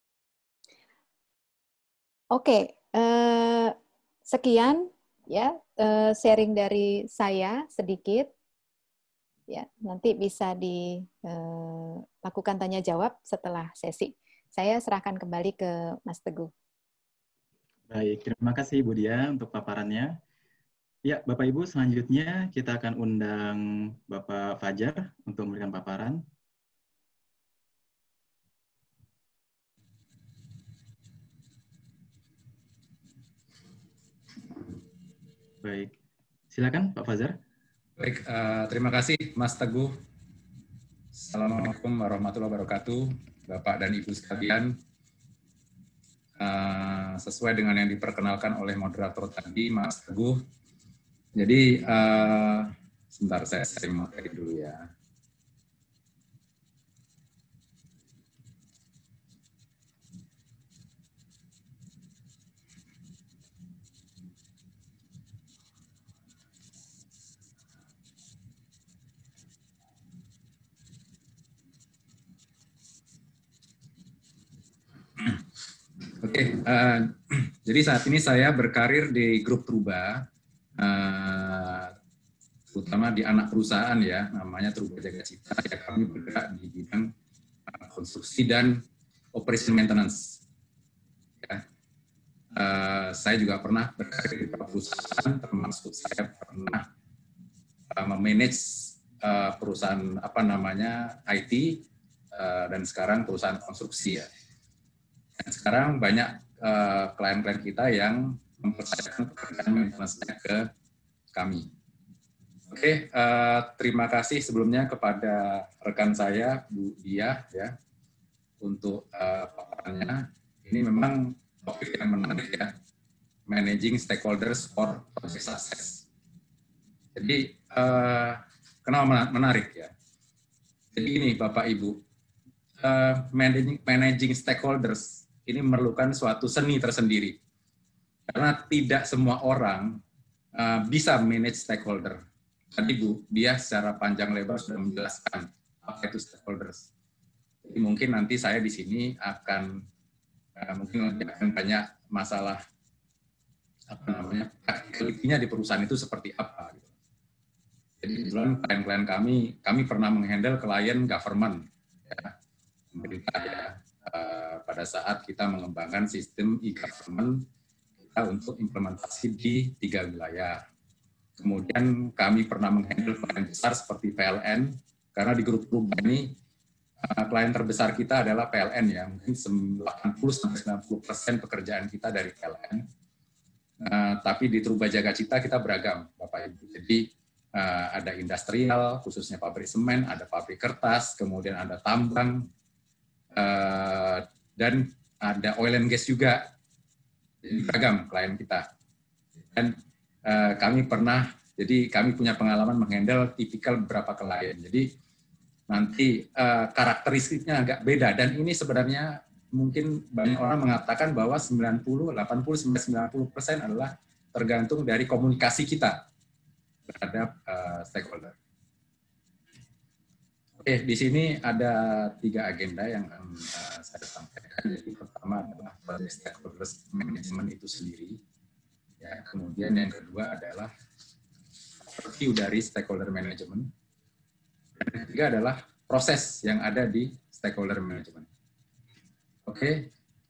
Oke, sekian. Ya, sharing dari saya sedikit. Ya, nanti bisa dilakukan tanya jawab setelah sesi. Saya serahkan kembali ke Mas Teguh.
Baik, terima kasih Bu Dia untuk paparannya. Ya, Bapak Ibu, selanjutnya kita akan undang Bapak Fajar untuk memberikan paparan. Baik, silakan Pak Fajar.
Baik, uh, terima kasih Mas Teguh. Assalamualaikum warahmatullahi wabarakatuh, Bapak dan Ibu sekalian. Uh, sesuai dengan yang diperkenalkan oleh moderator tadi, Mas Teguh. Jadi, uh, sebentar saya sharing materi dulu ya. Oke, uh, jadi saat ini saya berkarir di grup Truba, uh, terutama di anak perusahaan ya, namanya Truba Jaga Cita. Ya, kami bergerak di bidang uh, konstruksi dan operation maintenance. Ya. Uh, saya juga pernah berkarir di beberapa perusahaan, termasuk saya pernah uh, memanage uh, perusahaan apa namanya I T uh, dan sekarang perusahaan konstruksi ya. Dan sekarang banyak uh, klien-klien kita yang mempercayakan pekerjaan maintenance-nya ke kami. Oke, uh, terima kasih sebelumnya kepada rekan saya, Bu Diah, ya, untuk uh, paparannya. Ini memang topik yang menarik ya, managing stakeholders for project success. Jadi, uh, kenapa menarik ya? Jadi ini Bapak Ibu, uh, managing, managing stakeholders ini memerlukan suatu seni tersendiri. Karena tidak semua orang uh, bisa manage stakeholder. Tadi Bu, dia secara panjang lebar sudah menjelaskan apa itu stakeholders. Jadi mungkin nanti saya di sini akan uh, mungkin akan banyak masalah apa namanya praktiknya di perusahaan itu seperti apa. Gitu. Jadi kebetulan klien-klien kami, kami pernah menghandle klien government, ya, pemerintah ya, uh, pada saat kita mengembangkan sistem e-government kita untuk implementasi di tiga wilayah. Kemudian kami pernah menghandle klien besar seperti P L N, karena di grup Truba ini uh, klien terbesar kita adalah P L N ya, mungkin delapan puluh sampai sembilan puluh persen pekerjaan kita dari P L N. Uh, tapi di Truba Jaga Cita kita beragam, Bapak Ibu. Jadi uh, ada industrial, khususnya pabrik semen, ada pabrik kertas, kemudian ada tambang, uh, dan ada oil and gas juga. Jadi beragam klien kita. Dan Uh, kami pernah, jadi kami punya pengalaman menghandle tipikal beberapa klien. Jadi nanti uh, karakteristiknya agak beda. Dan ini sebenarnya mungkin banyak orang mengatakan bahwa sembilan puluh, delapan puluh, sembilan puluh persen adalah tergantung dari komunikasi kita terhadap uh, stakeholder. Oke, di sini ada tiga agenda yang akan uh, saya sampaikan. Jadi pertama adalah project stakeholders management itu sendiri. Ya, kemudian yang kedua adalah review dari stakeholder management. Dan yang ketiga adalah proses yang ada di stakeholder management. Oke,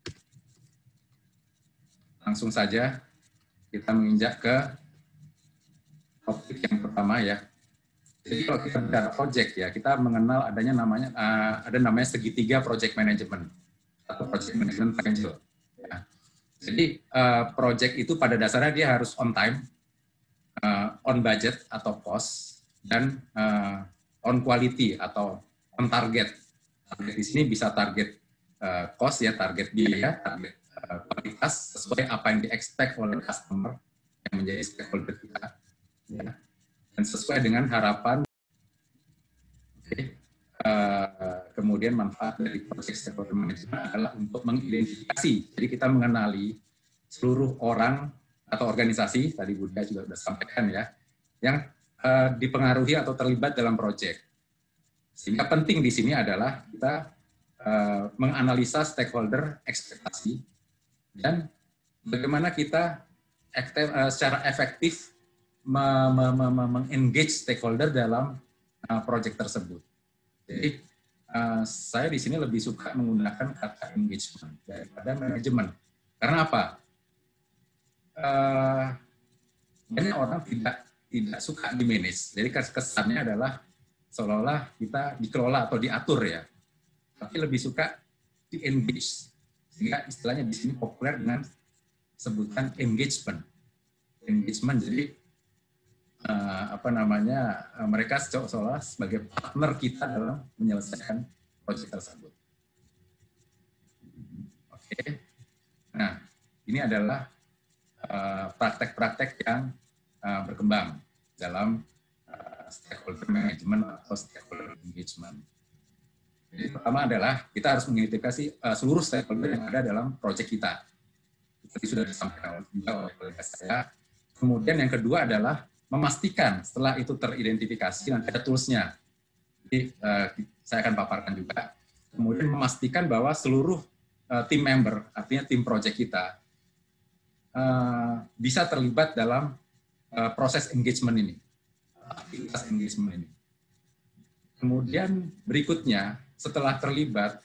langsung saja kita menginjak ke topik yang pertama ya. Jadi kalau kita bicara project ya, kita mengenal adanya namanya uh, ada namanya segitiga project management atau project management triangle. Ya. Jadi uh, project itu pada dasarnya dia harus on time, uh, on budget atau cost, dan uh, on quality atau on target. Target di sini bisa target uh, cost ya, target biaya, target uh, kualitas sesuai apa yang di-expect oleh customer yang menjadi stakeholder kita, ya. Dan sesuai dengan harapan. Okay. Uh, kemudian manfaat dari project stakeholder management adalah untuk mengidentifikasi. Jadi kita mengenali seluruh orang atau organisasi, tadi Budha juga sudah sampaikan ya, yang uh, dipengaruhi atau terlibat dalam project. Sehingga penting di sini adalah kita uh, menganalisa stakeholder ekspektasi dan bagaimana kita aktif, uh, secara efektif mengengage stakeholder dalam uh, project tersebut. Jadi uh, saya di sini lebih suka menggunakan kata engagement daripada manajemen. Karena apa? Uh, banyak orang tidak tidak suka di manage. Jadi kesannya adalah seolah-olah kita dikelola atau diatur ya. Tapi lebih suka di engage. Sehingga istilahnya di sini populer dengan sebutan engagement. Engagement jadi Uh, apa namanya uh, mereka seolah-olah sebagai partner kita dalam menyelesaikan proyek tersebut. Oke, okay. Nah ini adalah praktek-praktek uh, yang uh, berkembang dalam uh, stakeholder management atau stakeholder engagement. Jadi pertama adalah kita harus mengidentifikasi uh, seluruh stakeholder yang ada dalam proyek kita. Tadi sudah disampaikan oleh kolega saya. Kemudian yang kedua adalah memastikan setelah itu teridentifikasi nanti ada tools-nya. Jadi uh, saya akan paparkan juga. Kemudian memastikan bahwa seluruh uh, tim member, artinya tim project kita, uh, bisa terlibat dalam uh, proses engagement ini, aktivitas engagement ini. Kemudian berikutnya, setelah terlibat,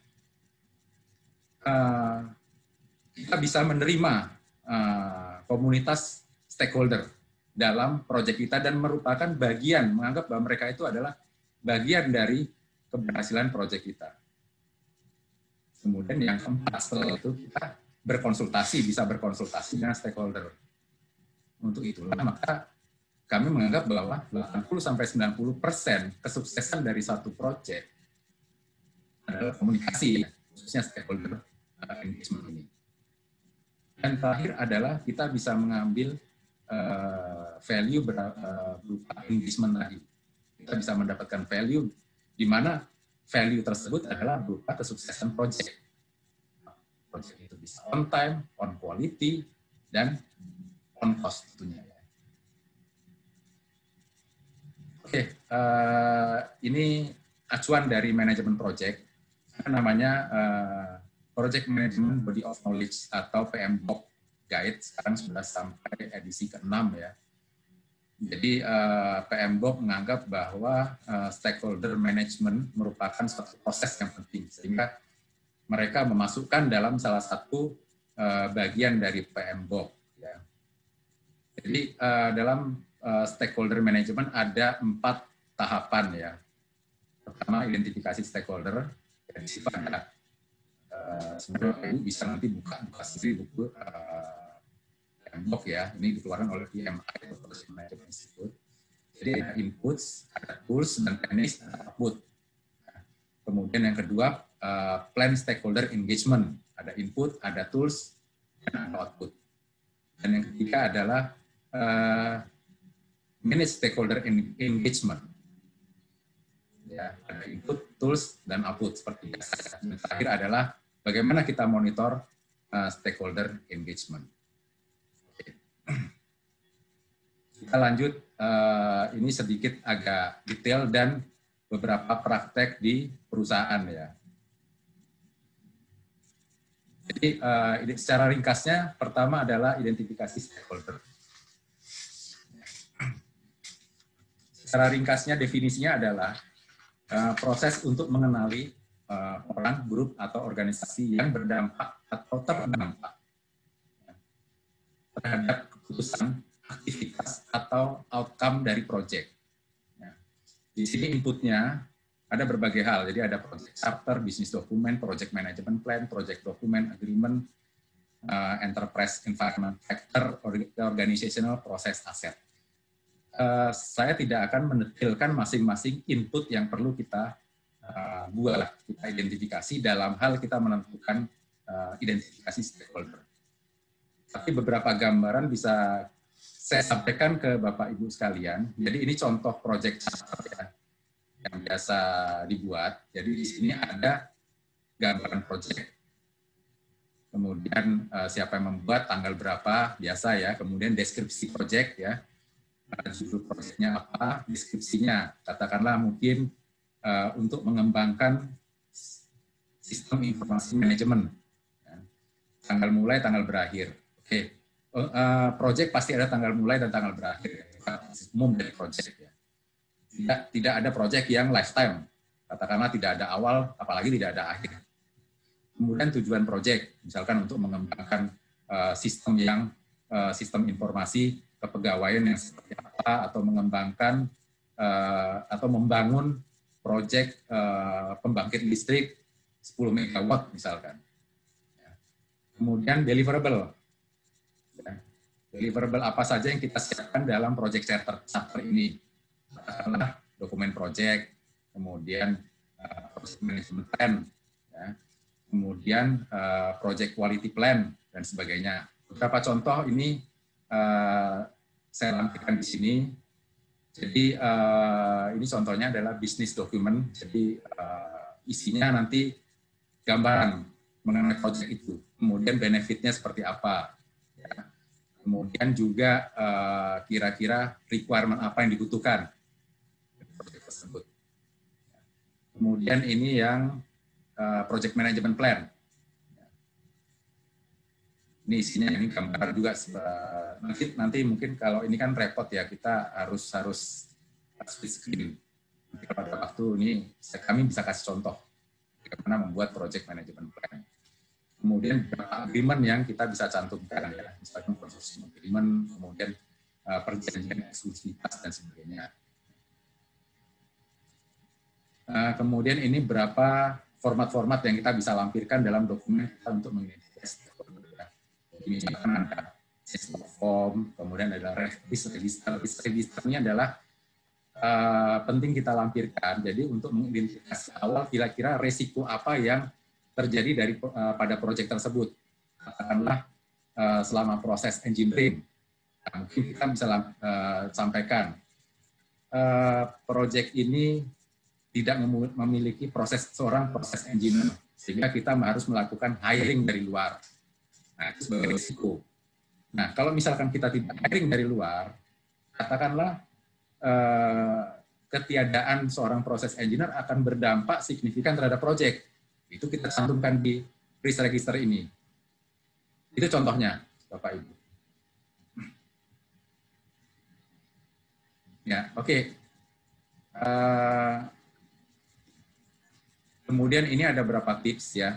uh, kita bisa menerima uh, komunitas stakeholder dalam proyek kita dan merupakan bagian, menganggap bahwa mereka itu adalah bagian dari keberhasilan proyek kita. Kemudian yang keempat, setelah itu kita berkonsultasi, bisa berkonsultasi dengan stakeholder. Untuk itulah maka kami menganggap bahwa delapan puluh sampai sembilan puluh persen kesuksesan dari satu proyek adalah komunikasi, khususnya stakeholder engagement ini. Dan terakhir adalah kita bisa mengambil uh, value ber, uh, berupa engagement tadi. Kita bisa mendapatkan value di mana value tersebut adalah berupa kesuksesan project. Project itu bisa on time, on quality, dan on cost tentunya. Oke, uh, ini acuan dari manajemen project, namanya uh, Project Management Body of Knowledge atau P M B O K Guide, sekarang sudah sampai edisi keenam ya. Jadi uh, P M B O K menganggap bahwa uh, stakeholder management merupakan suatu proses yang penting, sehingga mereka memasukkan dalam salah satu uh, bagian dari P M B O K. Ya. Jadi uh, dalam uh, stakeholder management ada empat tahapan ya. Pertama, identifikasi stakeholder. Di situ ada uh, sebenarnya Ibu bisa nanti buka buka sendiri buku uh, P M B O K ya. Ini dikeluarkan oleh P M I, Project Management Institute. Jadi ada inputs, ada tools, dan teknis, dan output. Nah, kemudian yang kedua, uh, plan stakeholder engagement. Ada input, ada tools, dan ada output. Dan yang ketiga adalah uh, manage stakeholder engagement. Ya, ada input, tools, dan output seperti biasa. Dan terakhir adalah bagaimana kita monitor uh, stakeholder engagement. Oke. Kita lanjut, uh, ini sedikit agak detail dan beberapa praktek di perusahaan ya. Jadi uh, secara ringkasnya, pertama adalah identifikasi stakeholder. Secara ringkasnya definisinya adalah Uh, proses untuk mengenali uh, orang, grup, atau organisasi yang berdampak atau terdampak terhadap keputusan, aktivitas, atau outcome dari proyek. Ya. Di sini inputnya ada berbagai hal, jadi ada project charter, business document, project management plan, project document, agreement, uh, enterprise environment factor, organizational process asset. Uh, saya tidak akan mendetailkan masing-masing input yang perlu kita uh, buat, kita identifikasi dalam hal kita menentukan uh, identifikasi stakeholder. Tapi beberapa gambaran bisa saya sampaikan ke Bapak Ibu sekalian. Jadi ini contoh project charter ya, yang biasa dibuat. Jadi di sini ada gambaran project. Kemudian uh, siapa yang membuat, tanggal berapa, biasa ya. Kemudian deskripsi project ya. Judul proyeknya apa, deskripsinya, katakanlah mungkin uh, untuk mengembangkan sistem informasi manajemen, ya. Tanggal mulai, tanggal berakhir. Oke, okay. uh, proyek pasti ada tanggal mulai dan tanggal berakhir, umum dari proyek. Ya. Tidak, tidak ada proyek yang lifetime, katakanlah tidak ada awal, apalagi tidak ada akhir. Kemudian tujuan proyek, misalkan untuk mengembangkan uh, sistem yang uh, sistem informasi kepegawaian yang seperti apa, atau mengembangkan uh, atau membangun proyek uh, pembangkit listrik sepuluh megawatt misalkan. Ya. Kemudian deliverable. Ya. Deliverable apa saja yang kita siapkan dalam proyek charter, charter ini. Katakanlah dokumen proyek, kemudian uh, project management plan, ya. Kemudian uh, project quality plan, dan sebagainya. Beberapa contoh ini Uh, saya lampirkan di sini. Jadi uh, ini contohnya adalah bisnis dokumen. Jadi uh, isinya nanti gambaran mengenai proyek itu. Kemudian benefitnya seperti apa. Ya. Kemudian juga kira-kira uh, requirement apa yang dibutuhkan dari proyek tersebut. Kemudian ini yang uh, project management plan. Ini isinya ini gambar juga. Nanti nanti mungkin kalau ini kan repot ya, kita harus harus split screen. Nanti pada waktu ini kami bisa kasih contoh bagaimana membuat project management plan. Kemudian beberapa agreement yang kita bisa cantumkan ya, misalkan konsorsium agreement, kemudian uh, perjanjian eksklusivitas dan sebagainya. Uh, kemudian ini berapa format-format yang kita bisa lampirkan dalam dokumen kita untuk mengidentifikasi stakeholder. Jadi misalkan ada system form, kemudian ada risk register. Risk register ini adalah uh, penting kita lampirkan. Jadi untuk mengidentifikasi awal kira-kira resiko apa yang terjadi dari uh, pada proyek tersebut. Katakanlah uh, selama proses engineering, nah, mungkin kita bisa uh, sampaikan uh, proyek ini tidak memiliki proses seorang proses engineer, sehingga kita harus melakukan hiring dari luar. Nah, itu sebagai risiko. Nah, kalau misalkan kita tidak hiring dari luar, katakanlah uh, ketiadaan seorang proses engineer akan berdampak signifikan terhadap proyek. Itu kita cantumkan di risk register ini. Itu contohnya, Bapak Ibu. Ya, oke. Okay. Uh, kemudian ini ada beberapa tips ya.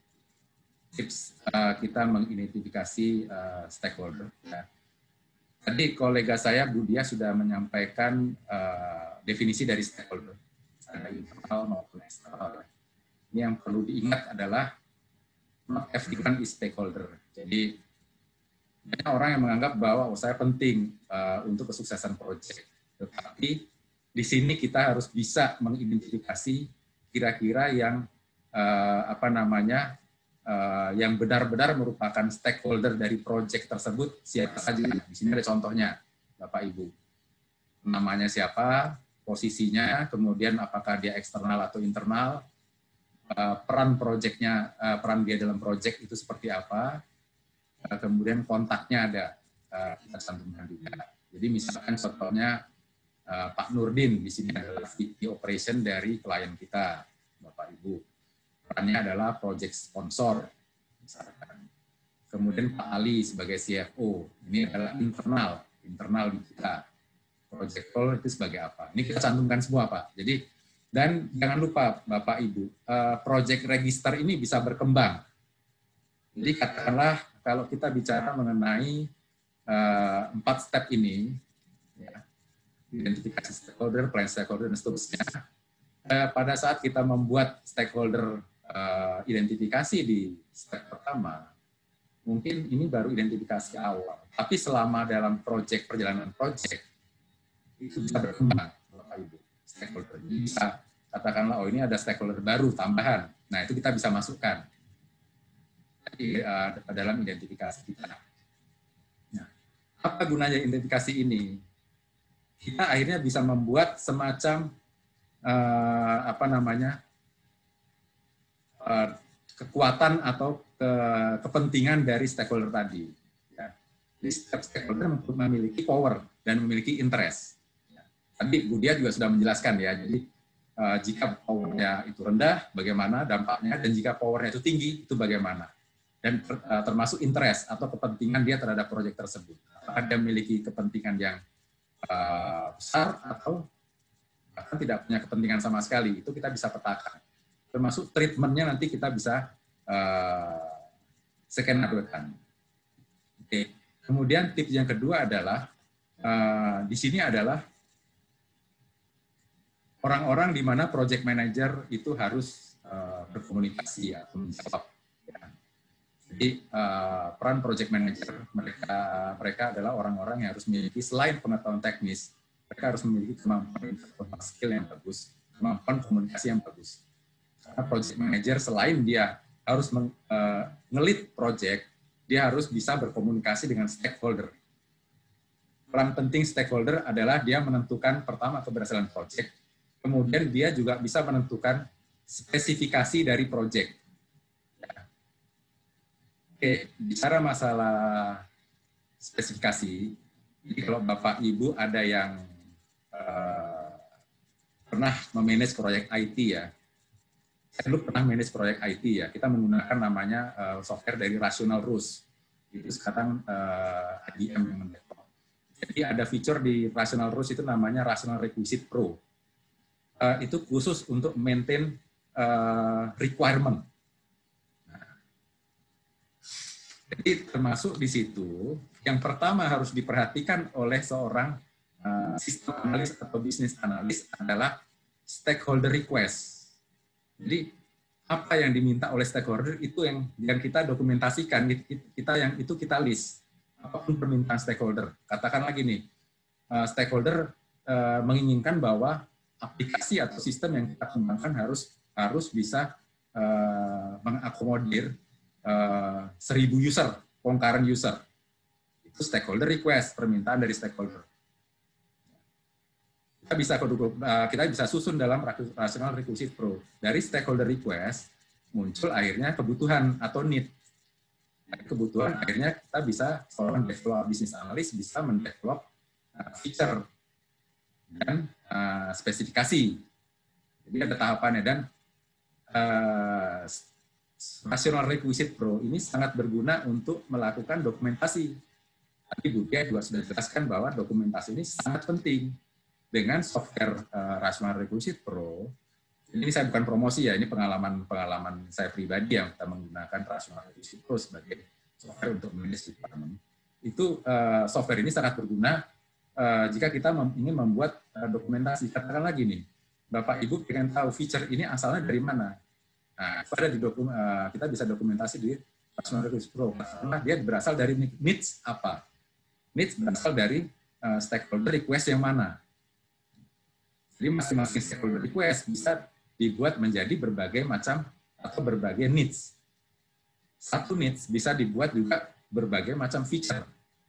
Tips uh, kita mengidentifikasi uh, stakeholder. Ya. Tadi kolega saya Budia sudah menyampaikan uh, definisi dari stakeholder. Ada internal maupun eksternal. Ini yang perlu diingat adalah not everyone is stakeholder. Jadi banyak orang yang menganggap bahwa oh, saya penting uh, untuk kesuksesan proyek. Tetapi di sini kita harus bisa mengidentifikasi kira-kira yang uh, apa namanya uh, yang benar-benar merupakan stakeholder dari proyek tersebut siapa saja. Di sini ada contohnya, Bapak Ibu. Namanya siapa, posisinya, kemudian apakah dia eksternal atau internal. Uh, peran proyeknya, uh, peran dia dalam proyek itu seperti apa, uh, kemudian kontaknya ada, uh, kita cantumkan juga. Jadi misalkan contohnya uh, Pak Nurdin di sini adalah V P Operation dari klien kita, Bapak Ibu. Perannya adalah project sponsor, misalkan. Kemudian Pak Ali sebagai C F O, ini adalah internal, internal di kita. Project call itu sebagai apa? Ini kita cantumkan semua, Pak. Jadi dan jangan lupa, Bapak Ibu, uh, project register ini bisa berkembang. Jadi katakanlah kalau kita bicara mengenai uh, empat step ini, ya, identifikasi stakeholder, plan stakeholder, dan seterusnya, uh, pada saat kita membuat stakeholder uh, identifikasi di step pertama, mungkin ini baru identifikasi awal. Tapi selama dalam project, perjalanan project, itu bisa berkembang, Bapak Ibu. Stakeholder bisa katakanlah oh ini ada stakeholder baru tambahan, nah itu kita bisa masukkan di uh, dalam identifikasi kita. Nah, apa gunanya identifikasi ini? Kita akhirnya bisa membuat semacam uh, apa namanya uh, kekuatan atau ke, kepentingan dari stakeholder tadi. Ya. Jadi setiap stakeholder memiliki power dan memiliki interest. Tadi Bu Dia juga sudah menjelaskan ya, jadi uh, jika powernya itu rendah, bagaimana dampaknya, dan jika powernya itu tinggi, itu bagaimana. Dan uh, termasuk interest atau kepentingan dia terhadap proyek tersebut. Apakah dia memiliki kepentingan yang uh, besar atau bahkan tidak punya kepentingan sama sekali, itu kita bisa petakan. Termasuk treatment-nya nanti kita bisa uh, skenario-kan. Oke. Kemudian tips yang kedua adalah, uh, di sini adalah orang-orang di mana project manager itu harus uh, berkomunikasi atau menjawab. Ya. Jadi uh, peran project manager mereka mereka adalah orang-orang yang harus memiliki selain pengetahuan teknis, mereka harus memiliki kemampuan skill yang bagus, kemampuan komunikasi yang bagus. Karena project manager selain dia harus meng, uh, nge-lead project, dia harus bisa berkomunikasi dengan stakeholder. Peran penting stakeholder adalah dia menentukan pertama keberhasilan project. Kemudian dia juga bisa menentukan spesifikasi dari proyek. Oke, bicara masalah spesifikasi, jadi kalau Bapak Ibu ada yang uh, pernah memanage proyek I T ya, saya dulu pernah manage proyek I T ya, kita menggunakan namanya uh, software dari Rational Rules. Itu sekarang uh, I B M yang mendevelop. Jadi ada fitur di Rational Rules itu namanya Rational Requisite Pro. Uh, itu khusus untuk maintain uh, requirement. Nah, jadi termasuk di situ, yang pertama harus diperhatikan oleh seorang uh, sistem analis atau bisnis analis adalah stakeholder request. Jadi apa yang diminta oleh stakeholder itu yang yang kita dokumentasikan, kita yang itu kita list. Apapun permintaan stakeholder. Katakan lagi nih, uh, stakeholder uh, menginginkan bahwa aplikasi atau sistem yang kita kembangkan harus harus bisa uh, mengakomodir uh, seribu user, concurrent user. Itu stakeholder request, permintaan dari stakeholder. Kita bisa uh, kita bisa susun dalam Rational Requisite Pro. Dari stakeholder request muncul akhirnya kebutuhan atau need. Dari kebutuhan akhirnya kita bisa seorang developer bisnis analis bisa mendevelop uh, feature dan uh, spesifikasi. Jadi ada tahapannya dan uh, Rational Requisite Pro ini sangat berguna untuk melakukan dokumentasi. Tadi Bu Dia juga sudah jelaskan bahwa dokumentasi ini sangat penting. Dengan software uh, Rational Requisite Pro, ini saya bukan promosi ya, ini pengalaman-pengalaman saya pribadi yang kita menggunakan Rational Requisite Pro sebagai software untuk manage department. Itu uh, software ini sangat berguna uh, jika kita mem ingin membuat uh, dokumentasi. Katakan lagi nih, Bapak Ibu pengen tahu feature ini asalnya dari mana. Nah, pada di dokum, uh, kita bisa dokumentasi di Rational Requisite Pro. Karena dia berasal dari needs apa? Needs berasal dari uh, stakeholder request yang mana? Jadi masing-masing stakeholder request bisa dibuat menjadi berbagai macam atau berbagai needs. Satu needs bisa dibuat juga berbagai macam feature.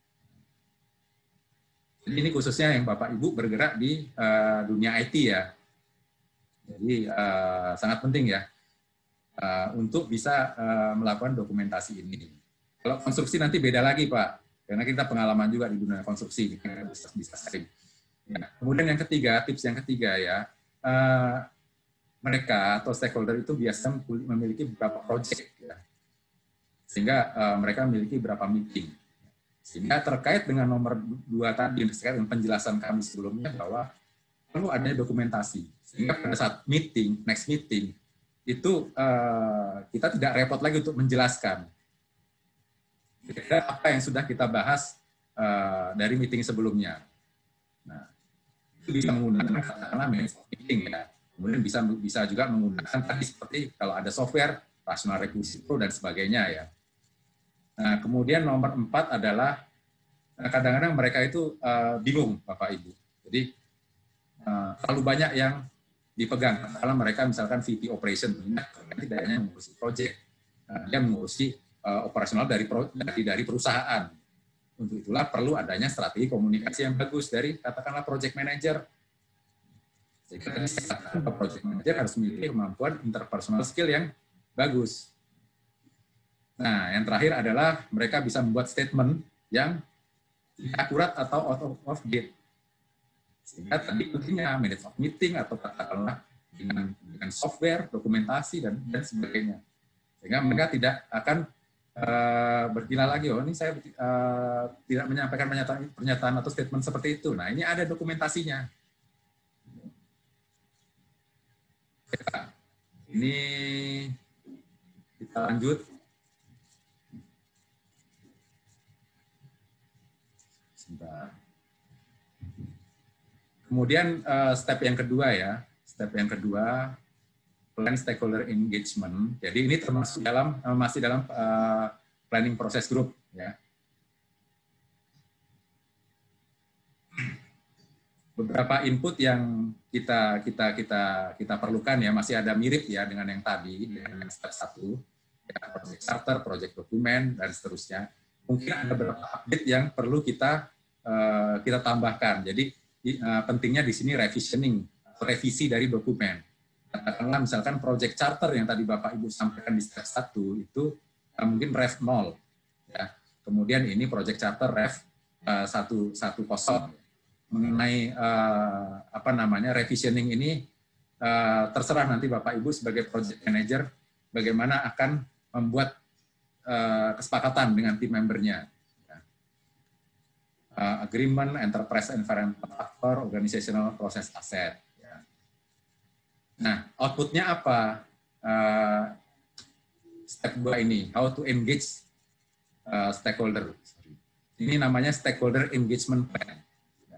Jadi ini khususnya yang Bapak Ibu bergerak di uh, dunia I T ya. Jadi uh, sangat penting ya uh, untuk bisa uh, melakukan dokumentasi ini. Kalau konstruksi nanti beda lagi Pak, karena kita pengalaman juga di dunia konstruksi, kita bisa bisa sering. Ya. Kemudian yang ketiga, tips yang ketiga ya, uh, mereka atau stakeholder itu biasanya memiliki beberapa project, ya. Sehingga uh, mereka memiliki beberapa meeting. Sehingga terkait dengan nomor dua tadi, terkait dengan penjelasan kami sebelumnya bahwa perlu adanya dokumentasi. Sehingga pada saat meeting, next meeting, itu uh, kita tidak repot lagi untuk menjelaskan kira-kira apa yang sudah kita bahas uh, dari meeting sebelumnya. Nah, itu bisa menggunakan katakanlah meeting ya. Kemudian bisa bisa juga menggunakan tadi seperti kalau ada software, Rational Requisite Pro dan sebagainya ya. Nah, kemudian nomor empat adalah kadang-kadang mereka itu uh, bingung Bapak Ibu. Jadi uh, terlalu banyak yang dipegang. Kalau mereka misalkan V P Operation, tidak hanya mengurusi project, uh, dia mengurusi uh, operasional dari, pro, dari dari perusahaan. Untuk itulah perlu adanya strategi komunikasi yang bagus dari katakanlah project manager. Sehingga tadi saya katakan bahwa project manager harus memiliki kemampuan interpersonal skill yang bagus. Nah, yang terakhir adalah mereka bisa membuat statement yang akurat atau out of date. Sehingga tadi pentingnya minutes of meeting atau katakanlah dengan, dengan software, dokumentasi, dan, dan sebagainya. Sehingga mereka tidak akan Uh, bergila lagi, oh ini saya uh, tidak menyampaikan pernyataan, pernyataan atau statement seperti itu. Nah, ini ada dokumentasinya. Ya, ini kita lanjut. Sebentar. Kemudian uh, step yang kedua ya, step yang kedua plan stakeholder engagement. Jadi ini termasuk dalam masih dalam uh, planning process group ya. Beberapa input yang kita kita kita kita perlukan ya masih ada mirip ya dengan yang tadi dengan yang step satu ya, project charter, project dokumen dan seterusnya. Mungkin ada beberapa update yang perlu kita uh, kita tambahkan. Jadi uh, pentingnya di sini revisioning, revisi dari dokumen. Katakanlah misalkan project charter yang tadi Bapak Ibu sampaikan di step satu itu uh, mungkin ref nol ya. Kemudian ini project charter ref uh, seratus sepuluh mengenai uh, apa namanya revisioning ini uh, terserah nanti Bapak Ibu sebagai project manager bagaimana akan membuat uh, kesepakatan dengan tim membernya. Uh, agreement, enterprise environmental factor, organizational process asset. Ya. Nah, outputnya apa? Uh, step dua ini, how to engage uh, stakeholder. Sorry. Ini namanya stakeholder engagement plan. Ya.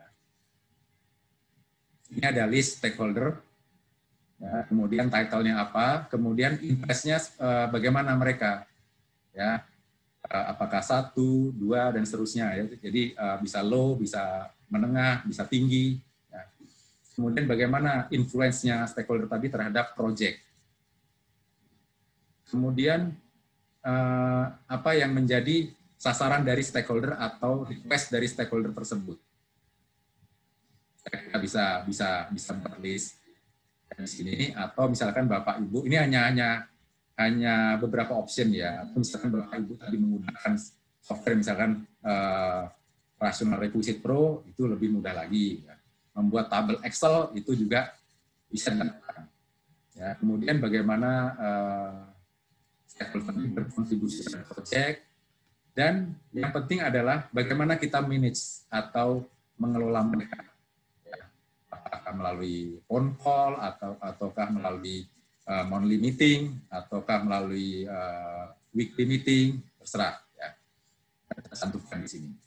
Ini ada list stakeholder, ya, kemudian title-nya apa, kemudian interest-nya uh, bagaimana mereka. Ya. Apakah satu, dua, dan seterusnya. Ya. Jadi uh, bisa low, bisa menengah, bisa tinggi. Ya. Kemudian bagaimana influence-nya stakeholder tadi terhadap project. Kemudian uh, apa yang menjadi sasaran dari stakeholder atau request dari stakeholder tersebut. Kita bisa bisa bisa berlist di sini, atau misalkan Bapak Ibu, ini hanya hanya hanya beberapa option ya. Misalkan Bapak Ibu tadi menggunakan software misalkan uh, Rational Requisite Pro, itu lebih mudah lagi. Ya. Membuat tabel Excel itu juga bisa dilakukan. Ya, kemudian bagaimana uh, stakeholder berkontribusi dalam project, dan yang penting adalah bagaimana kita manage atau mengelola mereka. Ya. Apakah melalui phone call atau ataukah melalui Uh, monthly meeting, ataukah melalui uh, weekly meeting, terserah. Ya. Kita cantumkan di sini.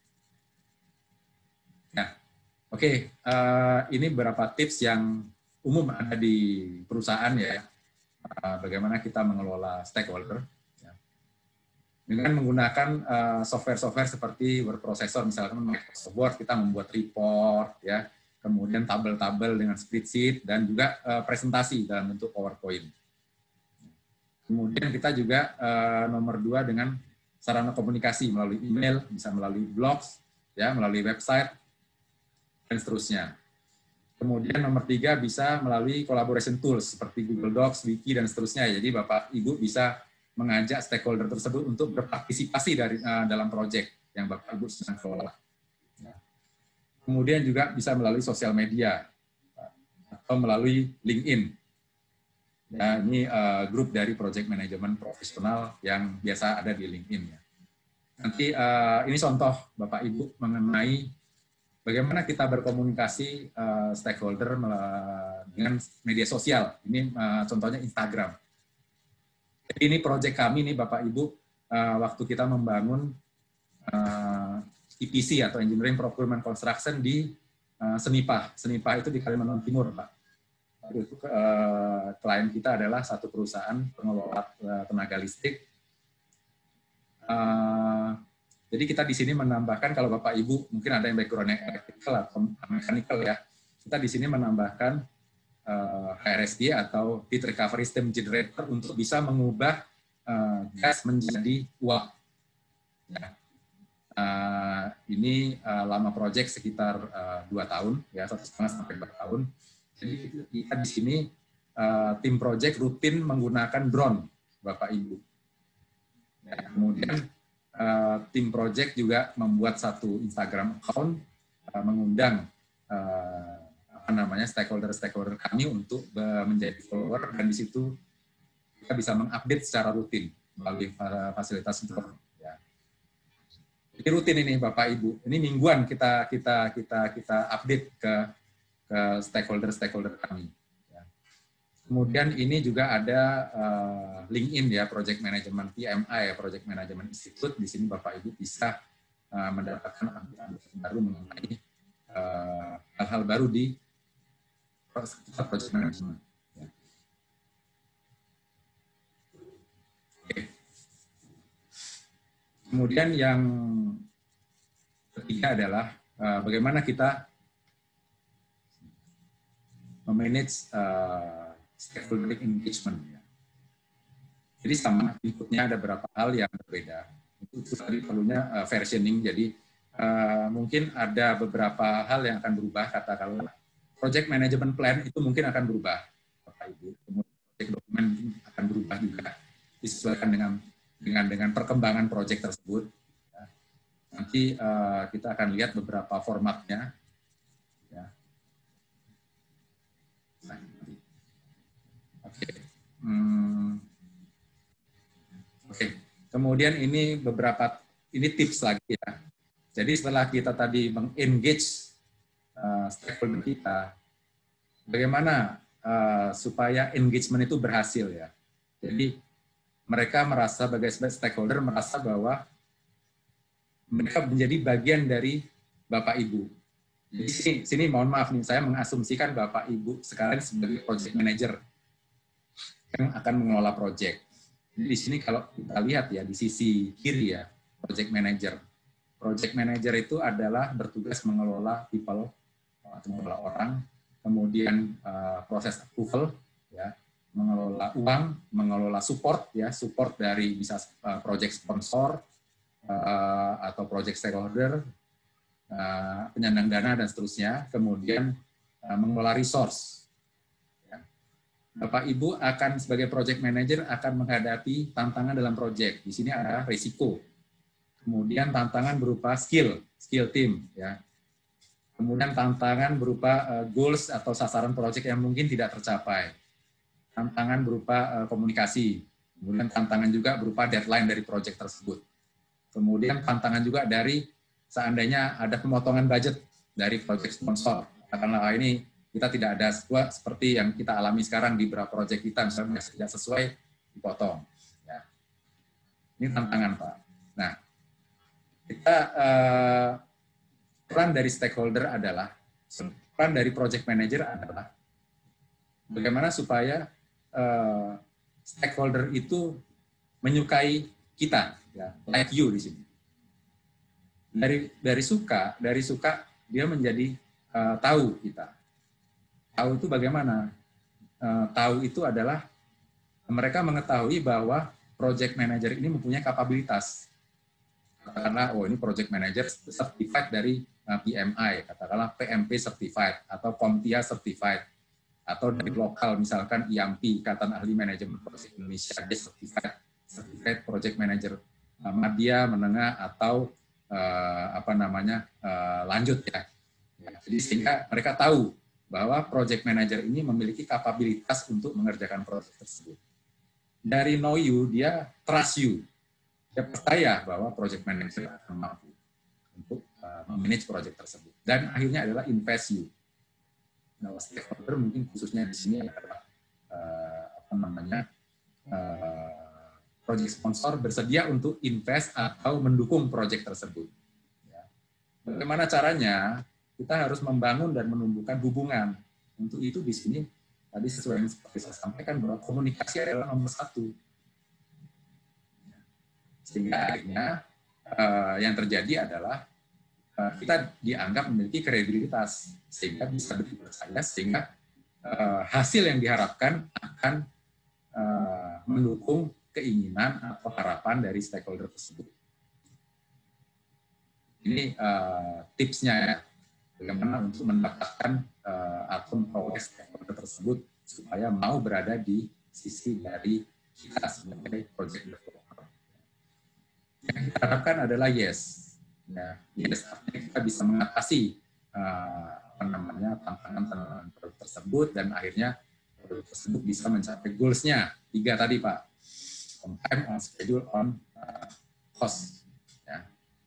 Nah, oke, okay. uh, ini beberapa tips yang umum ada di perusahaan ya, uh, bagaimana kita mengelola stakeholder. Ya. Dengan menggunakan uh, software-software seperti word processor, misalkan Microsoft Word, kita membuat report, ya. Kemudian tabel-tabel dengan spreadsheet, dan juga uh, presentasi dalam bentuk PowerPoint. Kemudian kita juga uh, nomor dua dengan sarana komunikasi melalui email, bisa melalui blogs, ya, melalui website, dan seterusnya. Kemudian nomor tiga bisa melalui collaboration tools seperti Google Docs, Wiki, dan seterusnya. Jadi Bapak Ibu bisa mengajak stakeholder tersebut untuk berpartisipasi dari uh, dalam proyek yang Bapak Ibu sedang kelola. Kemudian juga bisa melalui sosial media atau melalui LinkedIn. Ya, ini uh, grup dari project management profesional yang biasa ada di LinkedIn. Ya. Nanti uh, ini contoh Bapak Ibu mengenai bagaimana kita berkomunikasi uh, stakeholder dengan media sosial. Ini uh, contohnya Instagram. Jadi ini project kami nih Bapak Ibu, uh, waktu kita membangun uh, E P C atau Engineering Procurement Construction di uh, Senipah. Senipah itu di Kalimantan Timur, Pak. Itu uh, klien kita adalah satu perusahaan pengelola uh, tenaga listrik. Uh, jadi kita di sini menambahkan, kalau Bapak Ibu mungkin ada yang background-nya electrical atau mechanical ya, kita di sini menambahkan uh, H R S G atau Heat Recovery Steam Generator untuk bisa mengubah uh, gas menjadi uap. Ya. Uh, ini uh, lama proyek sekitar uh, dua tahun, ya satu setengah sampai dua tahun. Jadi kita di sini uh, tim proyek rutin menggunakan drone, Bapak Ibu. Ya, kemudian uh, tim proyek juga membuat satu Instagram account, uh, mengundang uh, apa namanya stakeholder-stakeholder kami untuk uh, menjadi follower, dan di situ kita bisa mengupdate secara rutin melalui uh, fasilitas drone. Jadi rutin ini Bapak Ibu. Ini mingguan kita kita kita kita update ke ke stakeholder-stakeholder kami. Ya. Kemudian ini juga ada uh, LinkedIn ya, Project Management P M I ya, Project Management Institute. Di sini Bapak Ibu bisa uh, mendapatkan update baru mengenai hal-hal uh, baru di Project Management. Ya. Oke. Kemudian yang ketiga adalah uh, bagaimana kita memanage uh, stakeholder engagement. Ya. Jadi sama, berikutnya ada beberapa hal yang berbeda. Itu, itu tadi perlunya uh, versioning. Jadi uh, mungkin ada beberapa hal yang akan berubah. Katakanlah project management plan itu mungkin akan berubah, Bapak Ibu. Kemudian project dokumen akan berubah juga disesuaikan dengan dengan dengan perkembangan proyek tersebut. Ya. Nanti uh, kita akan lihat beberapa formatnya. Ya. Nah, Oke. Okay. Hmm. Oke. Okay. Kemudian ini beberapa, ini tips lagi ya. Jadi setelah kita tadi meng-engage uh, stakeholder kita, bagaimana uh, supaya engagement itu berhasil ya. Jadi mereka merasa sebagai stakeholder merasa bahwa mereka menjadi bagian dari Bapak Ibu. Jadi sini, sini mohon maaf nih, saya mengasumsikan Bapak Ibu sekalian sebagai project manager yang akan mengelola project. Jadi di sini kalau kita lihat ya di sisi kiri ya, project manager. Project manager itu adalah bertugas mengelola people, mengelola orang, kemudian uh, proses approval, ya, mengelola uang, mengelola support, ya, support dari bisa uh, project sponsor uh, atau project stakeholder, uh, penyandang dana dan seterusnya, kemudian uh, mengelola resource. Ya. Bapak Ibu akan sebagai project manager akan menghadapi tantangan dalam project. Di sini ada risiko. Kemudian tantangan berupa skill, skill team, ya. Kemudian tantangan berupa uh, goals atau sasaran proyek yang mungkin tidak tercapai. Tantangan berupa uh, komunikasi. Kemudian tantangan juga berupa deadline dari proyek tersebut. Kemudian tantangan juga dari seandainya ada pemotongan budget dari proyek sponsor. Karena ini kita tidak ada sebuah seperti yang kita alami sekarang di beberapa proyek kita, misalnya tidak sesuai, dipotong. Ya. Ini tantangan, Pak. Nah, kita uh, peran dari stakeholder adalah, peran dari project manager adalah bagaimana supaya uh, stakeholder itu menyukai kita, ya, like you di sini. Dari dari suka, dari suka dia menjadi uh, tahu kita. Tahu itu bagaimana? Uh, tahu itu adalah mereka mengetahui bahwa project manager ini mempunyai kapabilitas. Katakanlah, oh ini project manager certified dari P M I, katakanlah P M P certified atau CompTIA certified, atau dari lokal misalkan I A M P, Ikatan Ahli Manajemen Project Indonesia, dia certified, certified project manager uh, media, menengah atau uh, apa namanya uh, lanjut ya. ya. Jadi sehingga mereka tahu bahwa project manager ini memiliki kapabilitas untuk mengerjakan proyek tersebut. Dari know you, dia trust you. Dia percaya bahwa project manager akan mampu untuk uh, memanage project tersebut. Dan akhirnya adalah invest you. Nah, stakeholder mungkin khususnya di sini adalah uh, apa namanya uh, project sponsor bersedia untuk invest atau mendukung project tersebut. Ya. Bagaimana caranya? Kita harus membangun dan menumbuhkan hubungan. Untuk itu di sini tadi sesuai yang seperti saya sampaikan bahwa komunikasi adalah nomor satu. Sehingga akhirnya uh, yang terjadi adalah uh, kita dianggap memiliki kredibilitas sehingga bisa dipercaya, sehingga uh, hasil yang diharapkan akan uh, mendukung keinginan atau harapan dari stakeholder tersebut. Ini uh, tipsnya ya, bagaimana untuk mendapatkan uh, atau memperoleh stakeholder tersebut supaya mau berada di sisi dari kita sebagai project developer. Yang kita harapkan adalah yes, ya, yes artinya kita bisa mengatasi uh, apa namanya tantangan-tantangan produk tersebut dan akhirnya produk tersebut bisa mencapai goals-nya tiga tadi Pak, on time, on schedule, on uh, cost. Ya.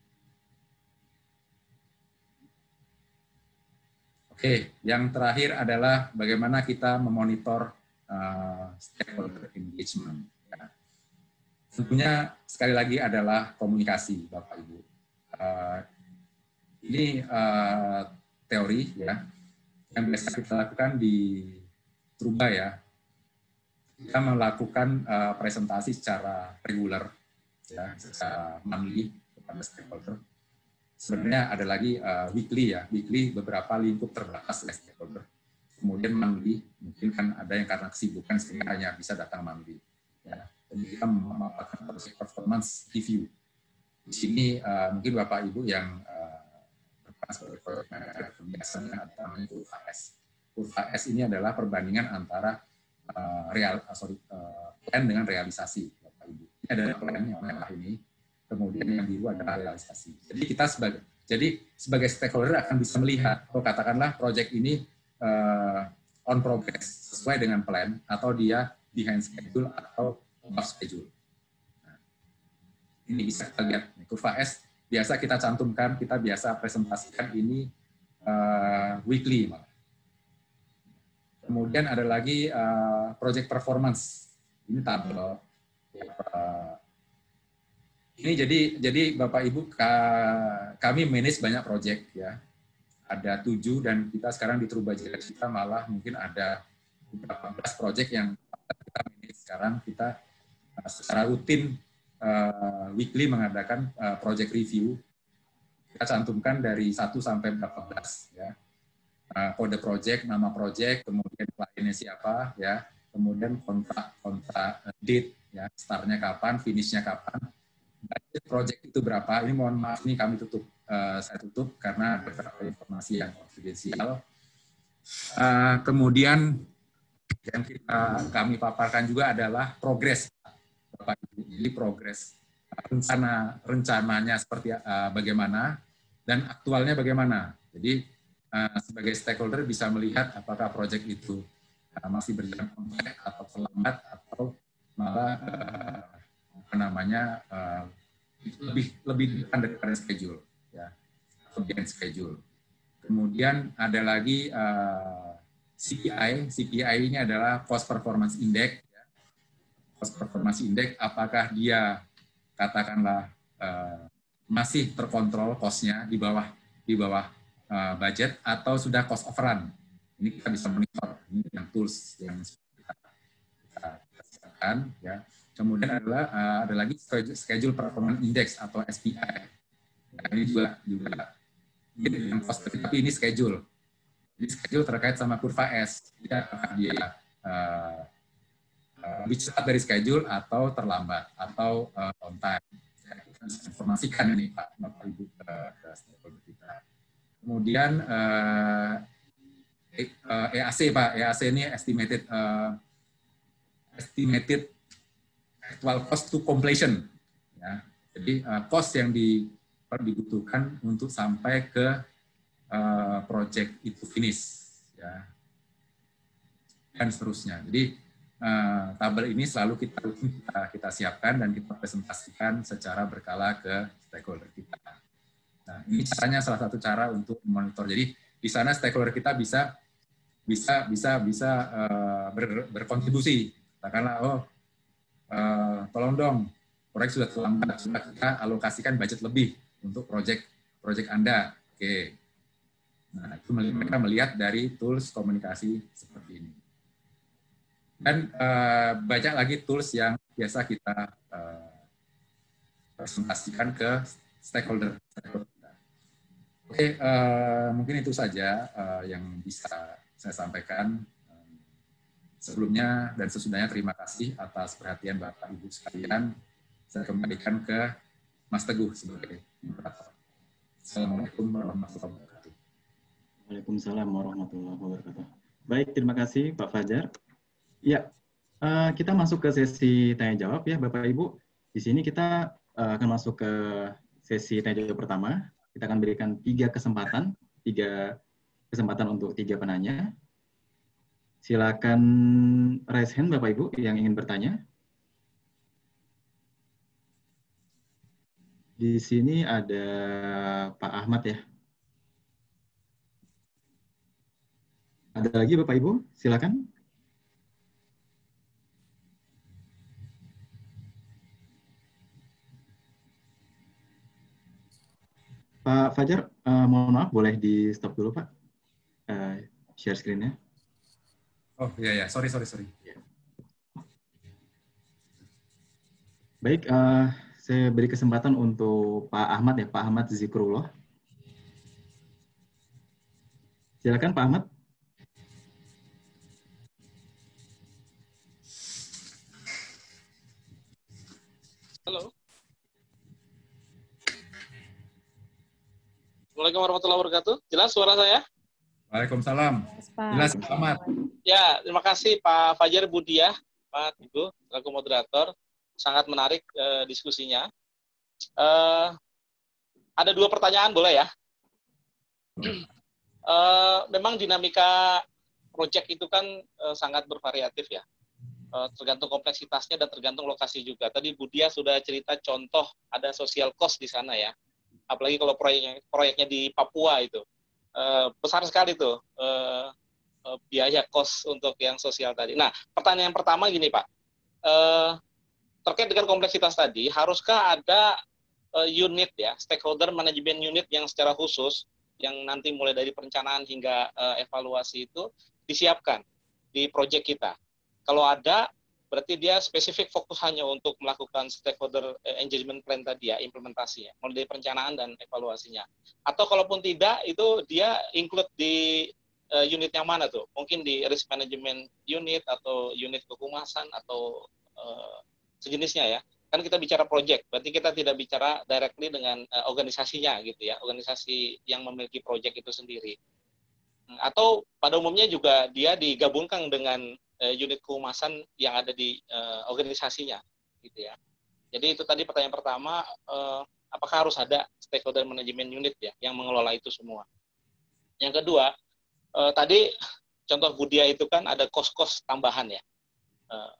Oke, yang terakhir adalah bagaimana kita memonitor uh, stakeholder engagement. Ya. Tentunya sekali lagi adalah komunikasi, Bapak Ibu. Uh, ini uh, teori ya yang biasa kita lakukan di Truba ya. Kita melakukan uh, presentasi secara reguler, ya, secara monthly kepada stakeholder. Sebenarnya ada lagi uh, weekly ya, weekly beberapa lingkup terbatas oleh stakeholder. Kemudian monthly, mungkin kan ada yang karena kesibukan sehingga hanya bisa datang monthly. Ya. Jadi kita memaparkan performance review. Di sini uh, mungkin Bapak Ibu yang uh, berperan sebagai project manager biasanya ada namanya kurva S. Kurva S ini adalah perbandingan antara uh, real, uh, sorry, uh, plan dengan realisasi, Bapak Ibu. Ini adalah plan yang merah ini, kemudian yang biru adalah realisasi. Jadi kita sebagai jadi sebagai stakeholder akan bisa melihat, oh katakanlah project ini uh, on progress sesuai dengan plan atau dia behind schedule atau above schedule. Nah, Ini bisa kita lihat, kurva S biasa kita cantumkan, kita biasa presentasikan ini uh, weekly. Kemudian ada lagi uh, project performance. Ini tabel. Uh, ini jadi jadi Bapak Ibu kami manage banyak project ya. Ada tujuh dan kita sekarang di Truba Jagacita malah mungkin ada beberapa belas project yang kita manage sekarang. Kita uh, secara rutin uh, weekly mengadakan uh, project review. Kita cantumkan dari satu sampai berapa belas ya. Uh, kode project, nama project, kemudian kliennya siapa ya, kemudian kontak kontak date ya, startnya kapan, finishnya kapan, budget project itu berapa. Ini mohon maaf ini kami tutup, uh, saya tutup karena ada beberapa informasi yang konfidensial. Uh, kemudian yang kita kami paparkan juga adalah progres, Bapak Ibu. Jadi progres rencana rencananya seperti uh, bagaimana dan aktualnya bagaimana. Jadi uh, sebagai stakeholder bisa melihat apakah proyek itu uh, masih berjalan on track atau terlambat atau malah uh, apa namanya uh, lebih lebih depan daripada schedule ya, lebih schedule. Kemudian ada lagi uh, C P I. C P I ini adalah Cost Performance Index. Ya. Cost Performance Index, apakah dia katakanlah uh, masih terkontrol cost-nya di bawah di bawah uh, budget atau sudah cost overrun. Ini kita bisa monitor. Ini yang tools yang kita, kita, kita siapkan. Ya. Kemudian adalah uh, ada lagi Schedule Performance Index atau S P I. Nah, ini juga juga yang cost, tapi ini schedule. Jadi schedule terkait sama kurva S. Dia apakah dia uh, uh, lebih cepat dari schedule atau terlambat atau uh, on time. Ya, kita bisa informasikan ini Pak, Bapak Ibu ke, ke stakeholder kita. Kemudian uh, E A C Pak, E A C ini estimated uh, estimated actual cost to completion. Ya. Jadi uh, cost yang di dibutuhkan untuk sampai ke uh, project itu finish ya, dan seterusnya. Jadi uh, tabel ini selalu kita, kita kita siapkan dan kita presentasikan secara berkala ke stakeholder kita. Nah, ini caranya salah satu cara untuk monitor. Jadi di sana stakeholder kita bisa bisa bisa bisa uh, ber, berkontribusi. Katakanlah, oh uh, tolong dong, proyek sudah terlambat, sudah kita alokasikan budget lebih untuk proyek proyek Anda. Oke. Nah, itu mereka melihat dari tools komunikasi seperti ini. Dan uh, banyak lagi tools yang biasa kita uh, presentasikan ke stakeholder. Oke, uh, mungkin itu saja uh, yang bisa saya sampaikan. Uh, sebelumnya dan sesudahnya terima kasih atas perhatian Bapak Ibu sekalian. Saya kembalikan ke Mas Teguh sebagai moderator. Assalamualaikum warahmatullahi wabarakatuh.
Waalaikumsalam warahmatullahi wabarakatuh. Baik, terima kasih Pak Fajar. Ya, uh, kita masuk ke sesi tanya jawab ya Bapak Ibu. Di sini kita uh, akan masuk ke sesi tanya jawab pertama. Kita akan berikan tiga kesempatan, tiga kesempatan untuk tiga penanya. Silakan raise hand Bapak Ibu yang ingin bertanya. Di sini ada Pak Ahmad ya. Ada lagi Bapak Ibu? Silakan. Pak Fajar, uh, mohon maaf boleh di stop dulu Pak, uh, share screen-nya.
Oh iya ya, sorry sorry sorry.
Baik, uh, saya beri kesempatan untuk Pak Ahmad ya, Pak Ahmad Zikrullah. Silakan Pak Ahmad.
Halo. Assalamualaikum warahmatullahi wabarakatuh. Jelas suara saya?
Waalaikumsalam. Jelas, Ahmad.
Ya, terima kasih Pak Fajar Budiah, Pak Ibu, selaku moderator. Sangat menarik eh, diskusinya. Eh, ada dua pertanyaan, boleh ya? eh, memang dinamika proyek itu kan eh, sangat bervariatif ya. uh, tergantung kompleksitasnya dan tergantung lokasi juga. Tadi Budia sudah cerita contoh ada social cost di sana ya. Apalagi kalau proyeknya proyeknya di Papua itu uh, besar sekali tuh uh, uh, biaya cost untuk yang sosial tadi. Nah, pertanyaan pertama gini Pak, uh, terkait dengan kompleksitas tadi, haruskah ada uh, unit ya, stakeholder management unit yang secara khusus yang nanti mulai dari perencanaan hingga uh, evaluasi itu disiapkan di proyek kita? Kalau ada, berarti dia spesifik fokus hanya untuk melakukan stakeholder engagement plan tadi ya, implementasinya, mulai dari perencanaan dan evaluasinya. Atau kalaupun tidak, itu dia include di uh, unit yang mana tuh? Mungkin di risk management unit atau unit kehumasan atau uh, sejenisnya ya. Kan kita bicara project, berarti kita tidak bicara directly dengan uh, organisasinya gitu ya, organisasi yang memiliki project itu sendiri. Atau pada umumnya juga dia digabungkan dengan unit kehumasan yang ada di uh, organisasinya, gitu ya. Jadi itu tadi pertanyaan pertama, uh, apakah harus ada stakeholder management unit ya yang mengelola itu semua? Yang kedua, uh, tadi contoh Budia itu kan ada kos-kos tambahan ya. Uh,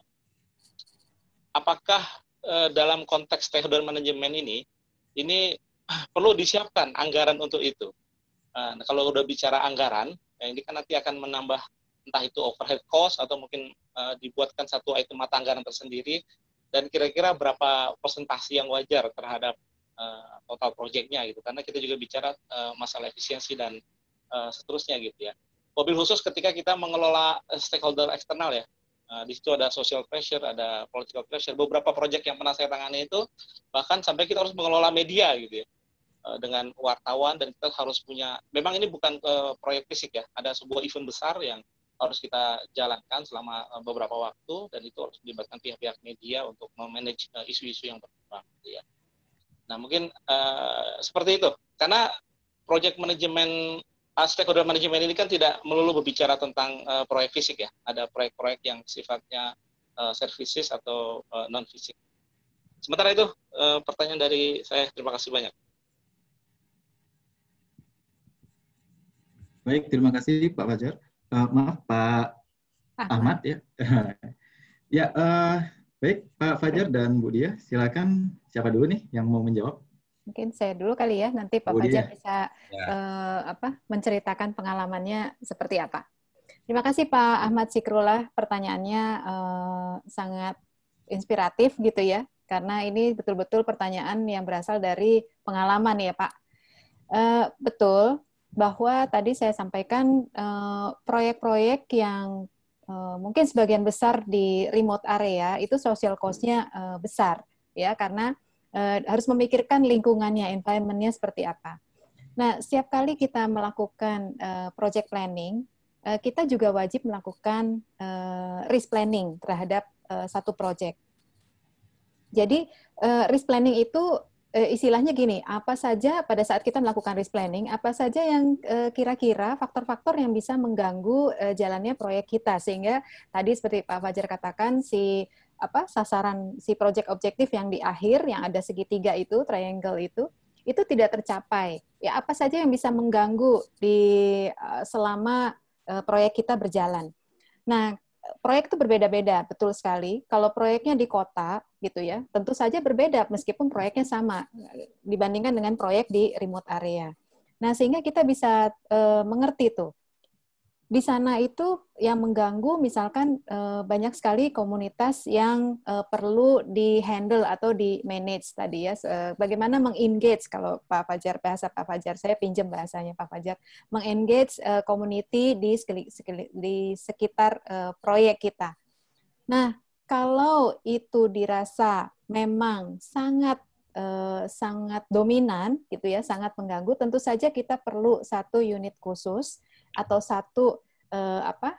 apakah uh, dalam konteks stakeholder management ini, ini perlu disiapkan anggaran untuk itu? Uh, kalau udah bicara anggaran, ya ini kan nanti akan menambah entah itu overhead cost atau mungkin uh, dibuatkan satu item mata anggaran tersendiri, dan kira-kira berapa persentase yang wajar terhadap uh, total proyeknya gitu, karena kita juga bicara uh, masalah efisiensi dan uh, seterusnya gitu ya. Mobil khusus ketika kita mengelola stakeholder eksternal ya, uh, di situ ada social pressure, ada political pressure. Beberapa proyek yang pernah saya tangani itu bahkan sampai kita harus mengelola media gitu ya, uh, dengan wartawan, dan kita harus punya, memang ini bukan uh, proyek fisik ya, ada sebuah event besar yang harus kita jalankan selama beberapa waktu, dan itu harus melibatkan pihak-pihak media untuk memanage uh, isu-isu yang berkembang. Gitu ya. Nah mungkin uh, seperti itu, karena project manajemen, uh, stakeholder management ini kan tidak melulu berbicara tentang uh, proyek fisik ya, ada proyek-proyek yang sifatnya uh, services atau uh, non-fisik. Sementara itu uh, pertanyaan dari saya, terima kasih banyak.
Baik, terima kasih Pak Fajar. Uh, maaf Pak Ahmad, Ahmad ya. Ya, uh, baik Pak Fajar dan Bu Dia, silakan siapa dulu nih yang mau menjawab?
Mungkin saya dulu kali ya, nanti Pak
Bu
Fajar
Dia
bisa
ya.
uh, apa menceritakan pengalamannya seperti apa. Terima kasih Pak Ahmad Sikrullah, pertanyaannya uh, sangat inspiratif gitu ya, karena ini betul-betul pertanyaan yang berasal dari pengalaman ya Pak. Uh, betul. Bahwa tadi saya sampaikan proyek-proyek uh, yang uh, mungkin sebagian besar di remote area itu social cost-nya uh, besar ya, karena uh, harus memikirkan lingkungannya, environment-nya seperti apa. Nah, setiap kali kita melakukan uh, project planning, uh, kita juga wajib melakukan uh, risk planning terhadap uh, satu project. Jadi uh, risk planning itu istilahnya gini, apa saja pada saat kita melakukan risk planning, apa saja yang kira-kira faktor-faktor yang bisa mengganggu jalannya proyek kita, sehingga tadi seperti Pak Fajar katakan, si apa sasaran si project objektif yang di akhir yang ada segitiga itu, triangle itu, itu tidak tercapai. Ya apa saja yang bisa mengganggu di selama proyek kita berjalan. Nah, proyek itu berbeda-beda, betul sekali. Kalau proyeknya di kota, gitu ya, tentu saja berbeda meskipun proyeknya sama dibandingkan dengan proyek di remote area. Nah, sehingga kita bisa e, mengerti tuh. Di sana itu yang mengganggu, misalkan e, banyak sekali komunitas yang e, perlu di-handle atau di-manage tadi ya. E, bagaimana meng-engage, kalau Pak Fajar, bahasa Pak Fajar, saya pinjam bahasanya Pak Fajar, meng-engage e, community di, di sekitar e, proyek kita. Nah, kalau itu dirasa memang sangat eh, sangat dominan gitu ya, sangat mengganggu, tentu saja kita perlu satu unit khusus atau satu eh, apa?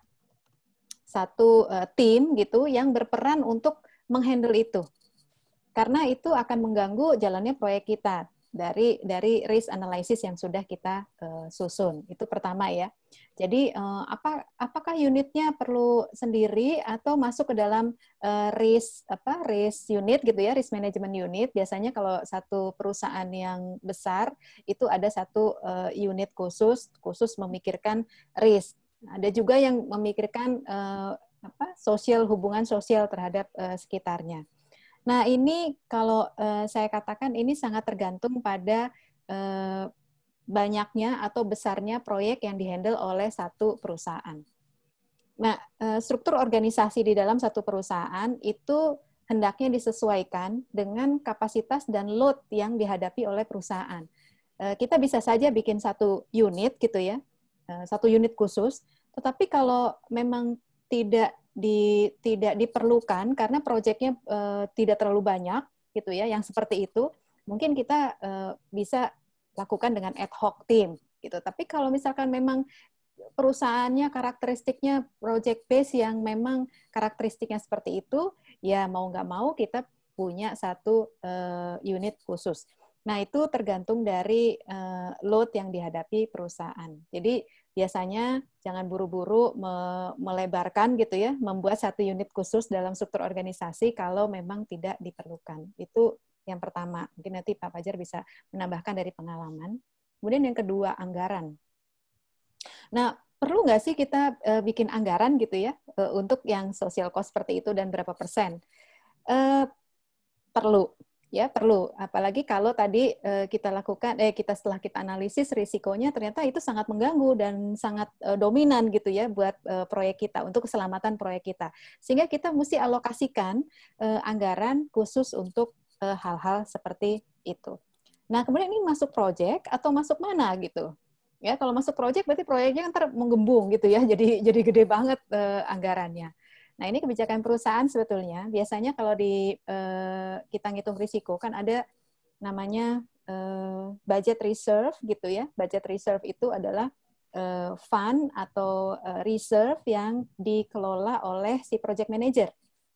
satu eh, tim gitu yang berperan untuk menghandle itu. Karena itu akan mengganggu jalannya proyek kita dari dari risk analysis yang sudah kita uh, susun. Itu pertama ya. Jadi uh, apa apakah unitnya perlu sendiri atau masuk ke dalam uh, risk apa risk unit gitu ya, risk management unit. Biasanya kalau satu perusahaan yang besar itu ada satu uh, unit khusus khusus memikirkan risk. Ada juga yang memikirkan uh, apa sosial hubungan sosial terhadap uh, sekitarnya. Nah ini kalau uh, saya katakan ini sangat tergantung pada uh, banyaknya atau besarnya proyek yang dihandle oleh satu perusahaan. Nah uh, struktur organisasi di dalam satu perusahaan itu hendaknya disesuaikan dengan kapasitas dan load yang dihadapi oleh perusahaan. Uh, kita bisa saja bikin satu unit gitu ya, uh, satu unit khusus. Tetapi kalau memang tidak di tidak diperlukan karena proyeknya uh, tidak terlalu banyak gitu ya yang seperti itu, mungkin kita uh, bisa lakukan dengan ad hoc team gitu. Tapi kalau misalkan memang perusahaannya karakteristiknya project base yang memang karakteristiknya seperti itu, ya mau nggak mau kita punya satu uh, unit khusus. Nah itu tergantung dari uh, load yang dihadapi perusahaan. Jadi biasanya jangan buru-buru me- melebarkan gitu ya, membuat satu unit khusus dalam struktur organisasi kalau memang tidak diperlukan. Itu yang pertama. Mungkin nanti Pak Fajar bisa menambahkan dari pengalaman. Kemudian yang kedua, anggaran. Nah, perlu nggak sih kita uh, bikin anggaran gitu ya, uh, untuk yang social cost seperti itu dan berapa persen? Uh, perlu. Ya perlu, apalagi kalau tadi eh, kita lakukan, eh kita setelah kita analisis risikonya ternyata itu sangat mengganggu dan sangat eh, dominan gitu ya buat eh, proyek kita untuk keselamatan proyek kita. Sehingga kita mesti alokasikan eh, anggaran khusus untuk eh, hal-hal seperti itu. Nah kemudian ini masuk proyek atau masuk mana gitu? Ya kalau masuk proyek berarti proyeknya ntar menggembung gitu ya, jadi jadi gede banget eh, anggarannya. Nah, ini kebijakan perusahaan sebetulnya. Biasanya kalau di eh, kita ngitung risiko kan ada namanya eh, budget reserve gitu ya. Budget reserve itu adalah eh, fund atau eh, reserve yang dikelola oleh si project manager.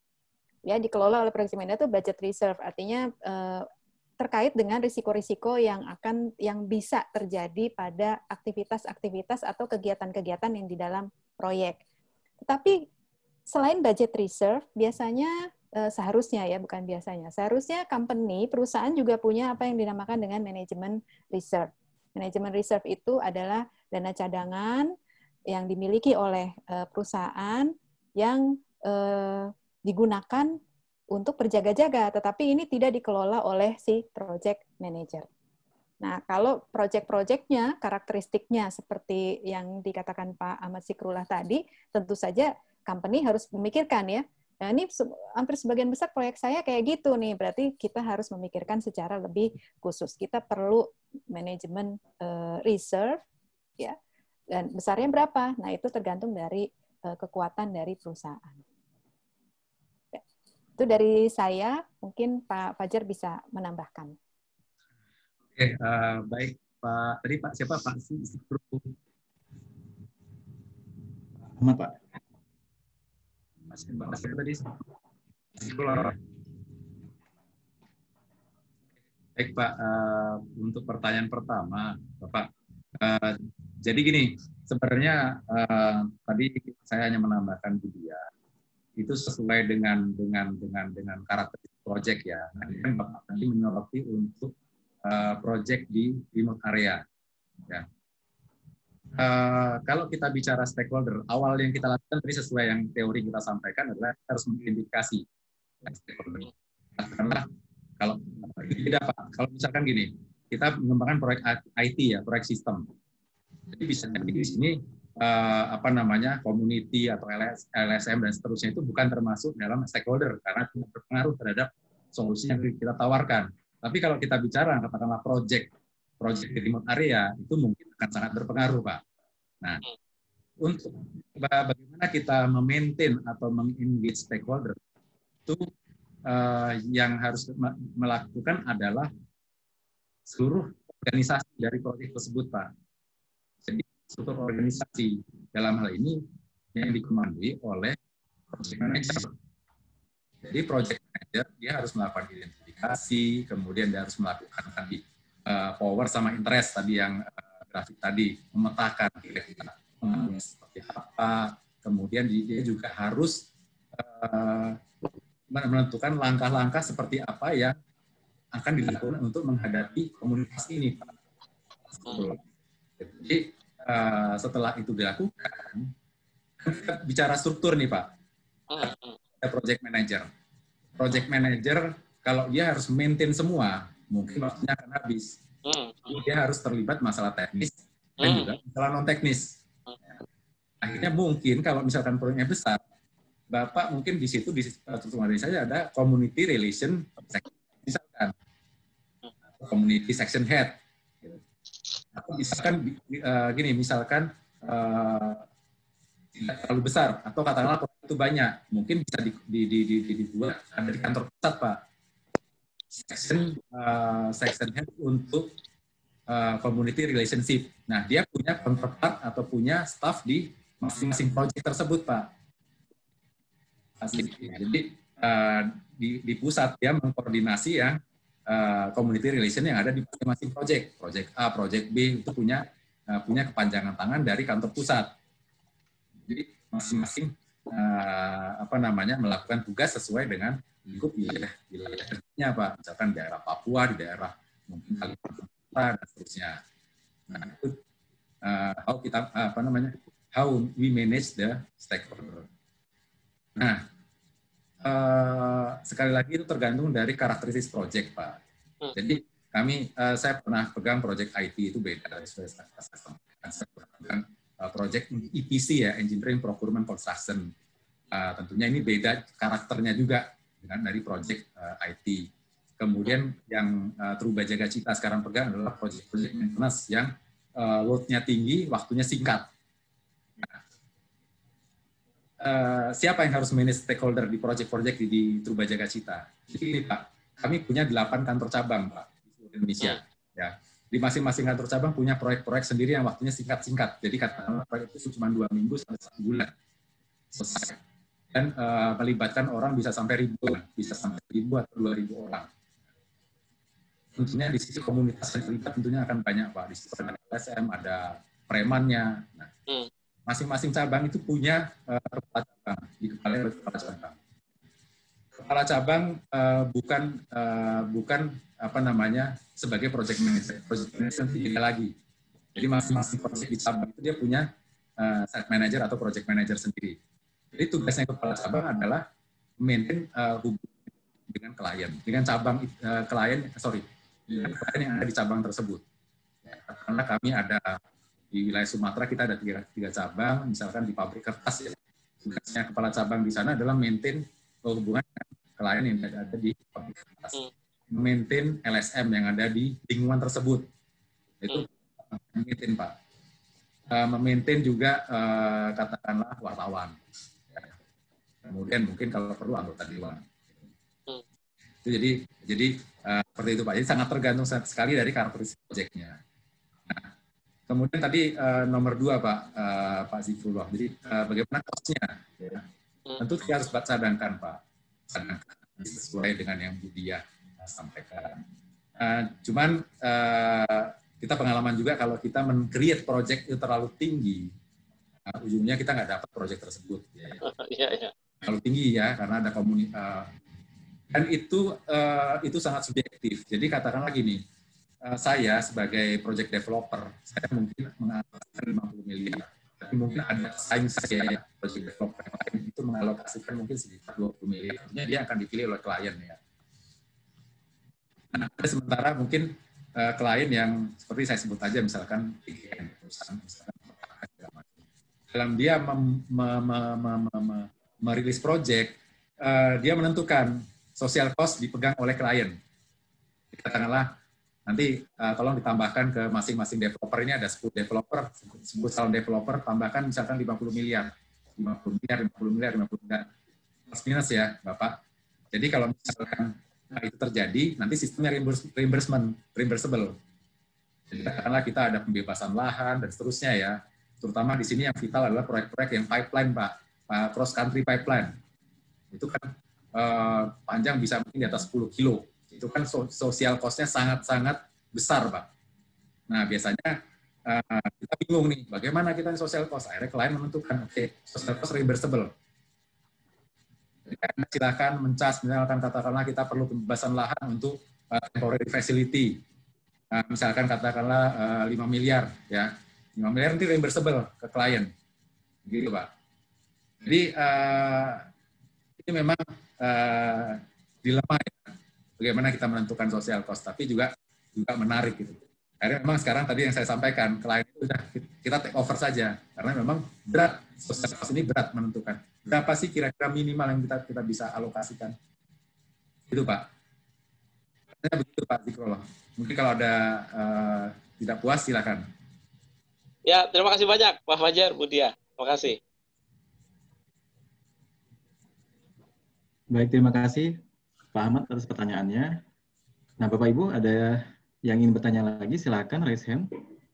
Ya, dikelola oleh project manager itu budget reserve. Artinya eh, terkait dengan risiko-risiko yang akan yang bisa terjadi pada aktivitas-aktivitas atau kegiatan-kegiatan yang di dalam proyek. Tetapi selain budget reserve, biasanya eh, seharusnya ya, bukan biasanya, seharusnya company, perusahaan juga punya apa yang dinamakan dengan manajemen reserve. Manajemen reserve itu adalah dana cadangan yang dimiliki oleh eh, perusahaan yang eh, digunakan untuk berjaga-jaga, tetapi ini tidak dikelola oleh si project manager. Nah, kalau project-projectnya, karakteristiknya seperti yang dikatakan Pak Ahmad Sikrullah tadi, tentu saja company harus memikirkan ya. Nah, ini hampir sebagian besar proyek saya kayak gitu nih. Berarti kita harus memikirkan secara lebih khusus. Kita perlu manajemen uh, reserve ya. Dan besarnya berapa? Nah, itu tergantung dari uh, kekuatan dari perusahaan. Ya. Itu dari saya, mungkin Pak Fajar bisa menambahkan.
Oke, uh, baik Pak. Tadi Pak siapa Pak Sikru?
Ahmad Pak.
Masih Pak tadi. Baik Pak, uh, untuk pertanyaan pertama, Bapak. Uh, jadi gini, sebenarnya uh, tadi saya hanya menambahkan Budia. Itu sesuai dengan dengan dengan dengan karakteristik proyek ya. Nah, ini kan Bapak tadi menyoroti untuk uh, proyek di remote area. Ya. Uh, kalau kita bicara stakeholder, awal yang kita lakukan tadi sesuai yang teori kita sampaikan adalah kita harus mengidentifikasi stakeholder. Karena kalau tidak Pak, kalau misalkan gini, kita mengembangkan proyek I T ya, proyek sistem. Jadi bisa jadi di sini uh, apa namanya community atau L S M dan seterusnya itu bukan termasuk dalam stakeholder karena tidak berpengaruh terhadap solusi yang kita tawarkan. Tapi kalau kita bicara katakanlah project project di remote area itu mungkin akan sangat berpengaruh, Pak. Nah, untuk bagaimana kita memaintain atau mengengage stakeholder itu uh, yang harus melakukan adalah seluruh organisasi dari proyek tersebut, Pak. Jadi struktur organisasi dalam hal ini yang dikomandoi oleh project manager. Jadi project manager dia harus melakukan identifikasi, kemudian dia harus melakukan tadi uh, power sama interest tadi yang uh, grafik tadi, memetakan kira-kira pengaruhnya seperti apa, kemudian dia juga harus uh, menentukan langkah-langkah seperti apa yang akan dilakukan untuk menghadapi komunitas ini, Pak. Jadi uh, setelah itu dilakukan, kita bicara struktur nih Pak. Ada project manager. Project manager kalau dia harus maintain semua, mungkin waktunya akan habis. Dia harus terlibat masalah teknis dan juga masalah non teknis. Akhirnya mungkin kalau misalkan proyeknya besar, Bapak mungkin di situ di tutup dari saya ada community relation misalkan community section head. Atau misalkan uh, gini, misalkan uh, tidak terlalu besar atau katakanlah proyek itu banyak, mungkin bisa di, di, di, di, di, dibuat ada di kantor pusat Pak. Section uh, section head untuk uh, community relationship. Nah dia punya counterpart atau punya staff di masing-masing proyek tersebut Pak. Asli. Jadi uh, di, di pusat dia mengkoordinasi ya uh, community relation yang ada di masing-masing project. Project A, project B itu punya uh, punya kepanjangan tangan dari kantor pusat. Jadi masing-masing uh, apa namanya melakukan tugas sesuai dengan lingkup wilayah wilayahnya Pak. Misalkan daerah Papua, di daerah mungkin Kalimantan dan seterusnya. Nah itu uh, how kita uh, apa namanya how we manage the stakeholder. Nah, uh, sekali lagi itu tergantung dari karakteristik project, Pak. Jadi kami, uh, saya pernah pegang project I T itu beda dari saya pernah pegang uh, project E P C ya, Engineering Procurement Construction. Uh, tentunya ini beda karakternya juga dengan dari project uh, I T. Kemudian yang uh, Truba Jaga Cita sekarang pegang adalah project-project maintenance yang uh, load-nya tinggi, waktunya singkat. Uh, siapa yang harus manage stakeholder di project-project di, di Truba Jaga Cita? Jadi ini Pak, kami punya delapan kantor cabang Pak di seluruh Indonesia. Ya, di masing-masing kantor cabang punya proyek-proyek sendiri yang waktunya singkat-singkat. Jadi katakanlah proyek itu cuma dua minggu sampai satu bulan selesai. Dan uh, melibatkan orang bisa sampai ribuan, bisa sampai ribu atau dua ribu orang. Tentunya di sisi komunitas yang terlibat tentunya akan banyak Pak. Di situ ada L S M, ada premannya. Nah, masing-masing cabang itu punya uh, kepala cabang, di kepala kepala cabang. Kepala cabang uh, bukan uh, bukan apa namanya sebagai project manager, project manager tidak lagi. Jadi masing-masing project di cabang itu dia punya uh, site manager atau project manager sendiri. Jadi tugasnya kepala cabang adalah maintain uh, hubungan dengan klien, dengan cabang uh, klien, sorry, dengan klien yang ada di cabang tersebut. Ya, karena kami ada di wilayah Sumatera kita ada tiga, tiga cabang, misalkan di pabrik kertas ya. Tugasnya kepala cabang di sana adalah maintain hubungan dengan klien yang ada di pabrik kertas. Maintain L S M yang ada di lingkungan tersebut. Itu maintain Pak. Uh, memaintain juga uh, katakanlah wartawan. Ya. Kemudian mungkin kalau perlu anggota dewan. Itu jadi jadi uh, seperti itu Pak. Jadi sangat tergantung sekali dari karakteristik proyeknya. Kemudian tadi uh, nomor dua Pak uh, Pak Zifrullah. Jadi uh, bagaimana cost-nya? Ya. Tentu kita harus cadangkan Pak, cadangkan sesuai dengan yang Bu Diah uh, sampaikan. Uh, cuman uh, kita pengalaman juga kalau kita men-create project itu terlalu tinggi, uh, ujungnya kita nggak dapat project tersebut. Ya.
Ya, ya.
Terlalu tinggi ya karena ada komunitas. Uh, dan itu uh, itu sangat subjektif. Jadi katakanlah gini. Uh, saya sebagai project developer, saya mungkin mengalokasikan lima puluh miliar. Tapi mungkin ada saing saya, project developer yang lain itu mengalokasikan mungkin sekitar dua puluh miliar. Artinya dia akan dipilih oleh klien ya. Nah, sementara mungkin uh, klien yang seperti saya sebut aja misalkan perusahaan, misalkan dalam dia mem, me, me, me, me, me, merilis project, uh, dia menentukan social cost dipegang oleh klien. Katakanlah nanti uh, tolong ditambahkan ke masing-masing developer, ini ada sepuluh developer, sepuluh calon developer, tambahkan misalkan lima puluh miliar, lima puluh miliar, lima puluh miliar, lima puluh miliar, plus minus ya Bapak. Jadi kalau misalkan nah, itu terjadi, nanti sistemnya reimbursement, reimbursable. Jadi katakanlah kita ada pembebasan lahan dan seterusnya ya, terutama di sini yang vital adalah proyek-proyek yang pipeline Pak, cross country pipeline. Itu kan uh, panjang bisa mungkin di atas sepuluh kilo. Itu kan sosial cost-nya sangat-sangat besar, Pak. Nah, biasanya uh, kita bingung nih, bagaimana kita sosial cost? Akhirnya klien menentukan, oke, okay, sosial cost reimbursable. Jadi, silakan mencas, misalkan katakanlah kita perlu pembebasan lahan untuk uh, temporary facility. Uh, misalkan katakanlah uh, lima miliar, ya. lima miliar nanti reimbursable ke klien. Gitu, Pak. Jadi, uh, ini memang uh, dilema ya, bagaimana kita menentukan social cost, tapi juga juga menarik gitu. Akhirnya memang sekarang tadi yang saya sampaikan, klien itu sudah kita take over saja, karena memang berat, social cost ini berat menentukan. Berapa sih kira-kira minimal yang kita kita bisa alokasikan? Itu Pak. Saya begitu Pak Zikrullah. Mungkin kalau ada uh, tidak puas silakan.
Ya, terima kasih banyak Pak Fajar, Bu Dia. Terima kasih.
Baik, terima kasih Pak Ahmad atas pertanyaannya. Nah, Bapak Ibu ada yang ingin bertanya lagi, silakan raise hand.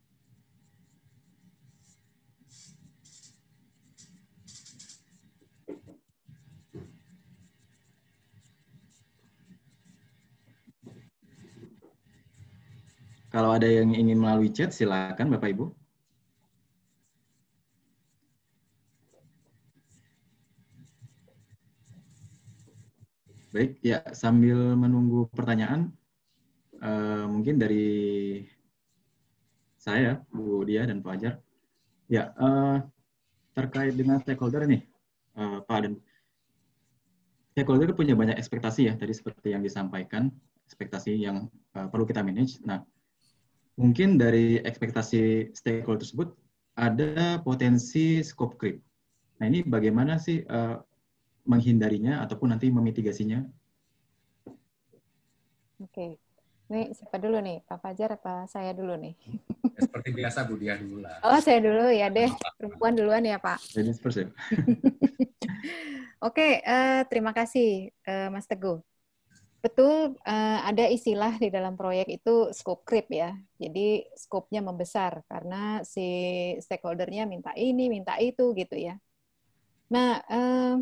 Kalau ada yang ingin melalui chat, silakan Bapak Ibu. Baik, ya sambil menunggu pertanyaan, uh, mungkin dari saya, Bu Dia dan Pak Fajar. Ya, uh, terkait dengan stakeholder nih, uh, Pak dan stakeholder punya banyak ekspektasi ya, tadi seperti yang disampaikan, ekspektasi yang uh, perlu kita manage. Nah, mungkin dari ekspektasi stakeholder tersebut ada potensi scope creep. Nah, ini bagaimana sih uh, menghindarinya ataupun nanti memitigasinya?
Oke, ini siapa dulu nih, Pak Fajar apa saya dulu nih?
Seperti biasa Bu Dia dulu lah.
Oh, saya dulu ya deh, perempuan duluan ya Pak.
Ladies first ya.
Oke, uh, terima kasih uh, Mas Teguh. Betul, uh, ada istilah di dalam proyek itu scope creep ya. Jadi scope-nya membesar karena si stakeholder-nya minta ini, minta itu gitu ya. Nah, uh,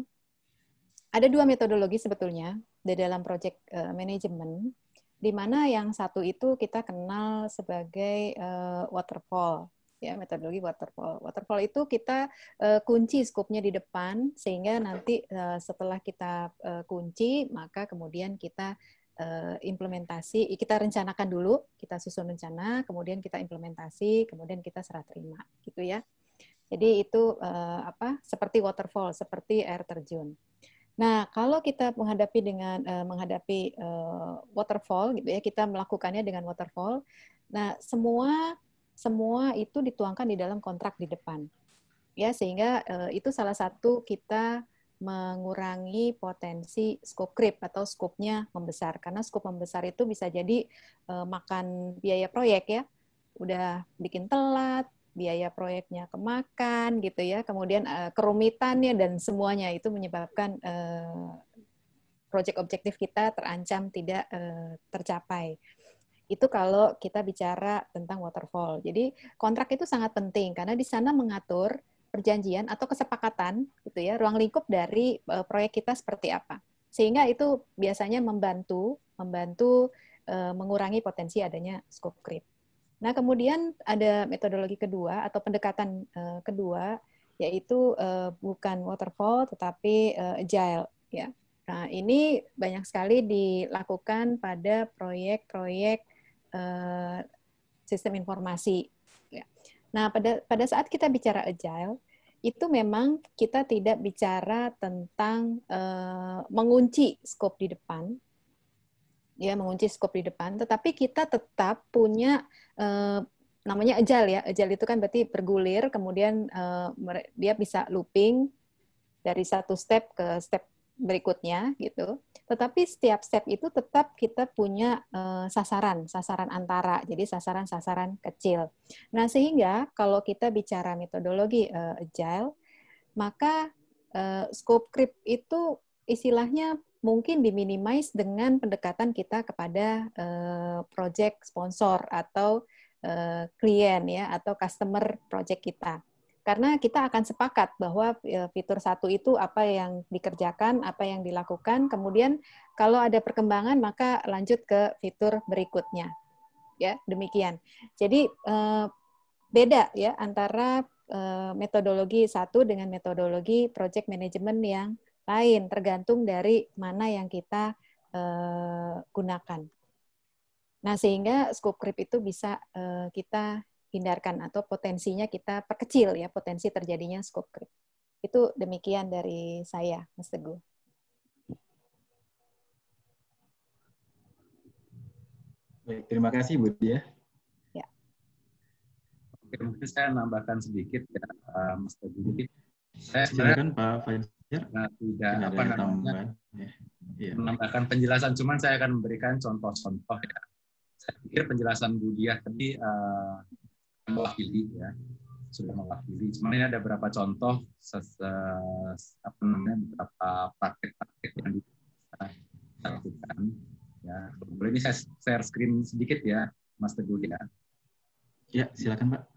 ada dua metodologi sebetulnya di dalam project uh, management, di mana yang satu itu kita kenal sebagai uh, waterfall. Ya, metodologi waterfall. Waterfall itu kita uh, kunci skopnya di depan sehingga nanti uh, setelah kita uh, kunci maka kemudian kita uh, implementasi, kita rencanakan dulu, kita susun rencana, kemudian kita implementasi, kemudian kita serah terima, gitu ya. Jadi itu uh, apa? Seperti waterfall, seperti air terjun. Nah, kalau kita menghadapi dengan uh, menghadapi uh, waterfall gitu ya, kita melakukannya dengan waterfall. Nah, semua semua itu dituangkan di dalam kontrak di depan. Ya, sehingga uh, itu salah satu kita mengurangi potensi scope creep atau scope-nya membesar. Karena scope membesar itu bisa jadi uh, makan biaya proyek ya. Udah bikin telat, biaya proyeknya kemakan gitu ya. Kemudian uh, kerumitannya dan semuanya itu menyebabkan uh, proyek objektif kita terancam tidak uh, tercapai. Itu kalau kita bicara tentang waterfall. Jadi kontrak itu sangat penting karena di sana mengatur perjanjian atau kesepakatan gitu ya, ruang lingkup dari uh, proyek kita seperti apa. Sehingga itu biasanya membantu membantu uh, mengurangi potensi adanya scope creep. Nah, kemudian ada metodologi kedua atau pendekatan uh, kedua yaitu uh, bukan waterfall tetapi uh, agile ya. Nah, ini banyak sekali dilakukan pada proyek-proyek Uh, sistem informasi. Ya. Nah, pada pada saat kita bicara agile, itu memang kita tidak bicara tentang uh, mengunci scope di depan, ya mengunci scope di depan, tetapi kita tetap punya uh, namanya agile ya. Agile itu kan berarti bergulir, kemudian uh, dia bisa looping dari satu step ke step berikutnya gitu. Tetapi setiap step itu tetap kita punya uh, sasaran, sasaran antara. Jadi sasaran-sasaran kecil. Nah, sehingga kalau kita bicara metodologi uh, agile, maka uh, scope creep itu istilahnya mungkin diminimize dengan pendekatan kita kepada uh, project sponsor atau uh, klien ya atau customer project kita. Karena kita akan sepakat bahwa fitur satu itu apa yang dikerjakan, apa yang dilakukan, kemudian kalau ada perkembangan maka lanjut ke fitur berikutnya. Ya, demikian. Jadi eh, beda ya antara eh, metodologi satu dengan metodologi project management yang lain, tergantung dari mana yang kita eh, gunakan. Nah, sehingga scope creep itu bisa eh, kita hindarkan atau potensinya kita perkecil ya potensi terjadinya scope creep. Itu demikian dari saya, Mas Teguh.
Baik, terima kasih Bu Dia.
Ya.
Oke, mungkin saya nambahkan sedikit ya, uh, Mas Teguh. Saya
Silakan Pak Fajar.
Nah, tidak
Tidak
apa
ada
namanya
tambahan. Ya. Ya.
menambahkan penjelasan, cuman saya akan memberikan contoh-contoh ya. Saya pikir penjelasan Bu Diah tadi uh, mewakili ya, sudah mewakili. Cuman ini ada beberapa contoh ses, apa namanya beberapa praktek-praktek yang bisa lakukan ya. Boleh ini saya share screen sedikit ya, Mas Teguh ya.
Ya, silakan Pak.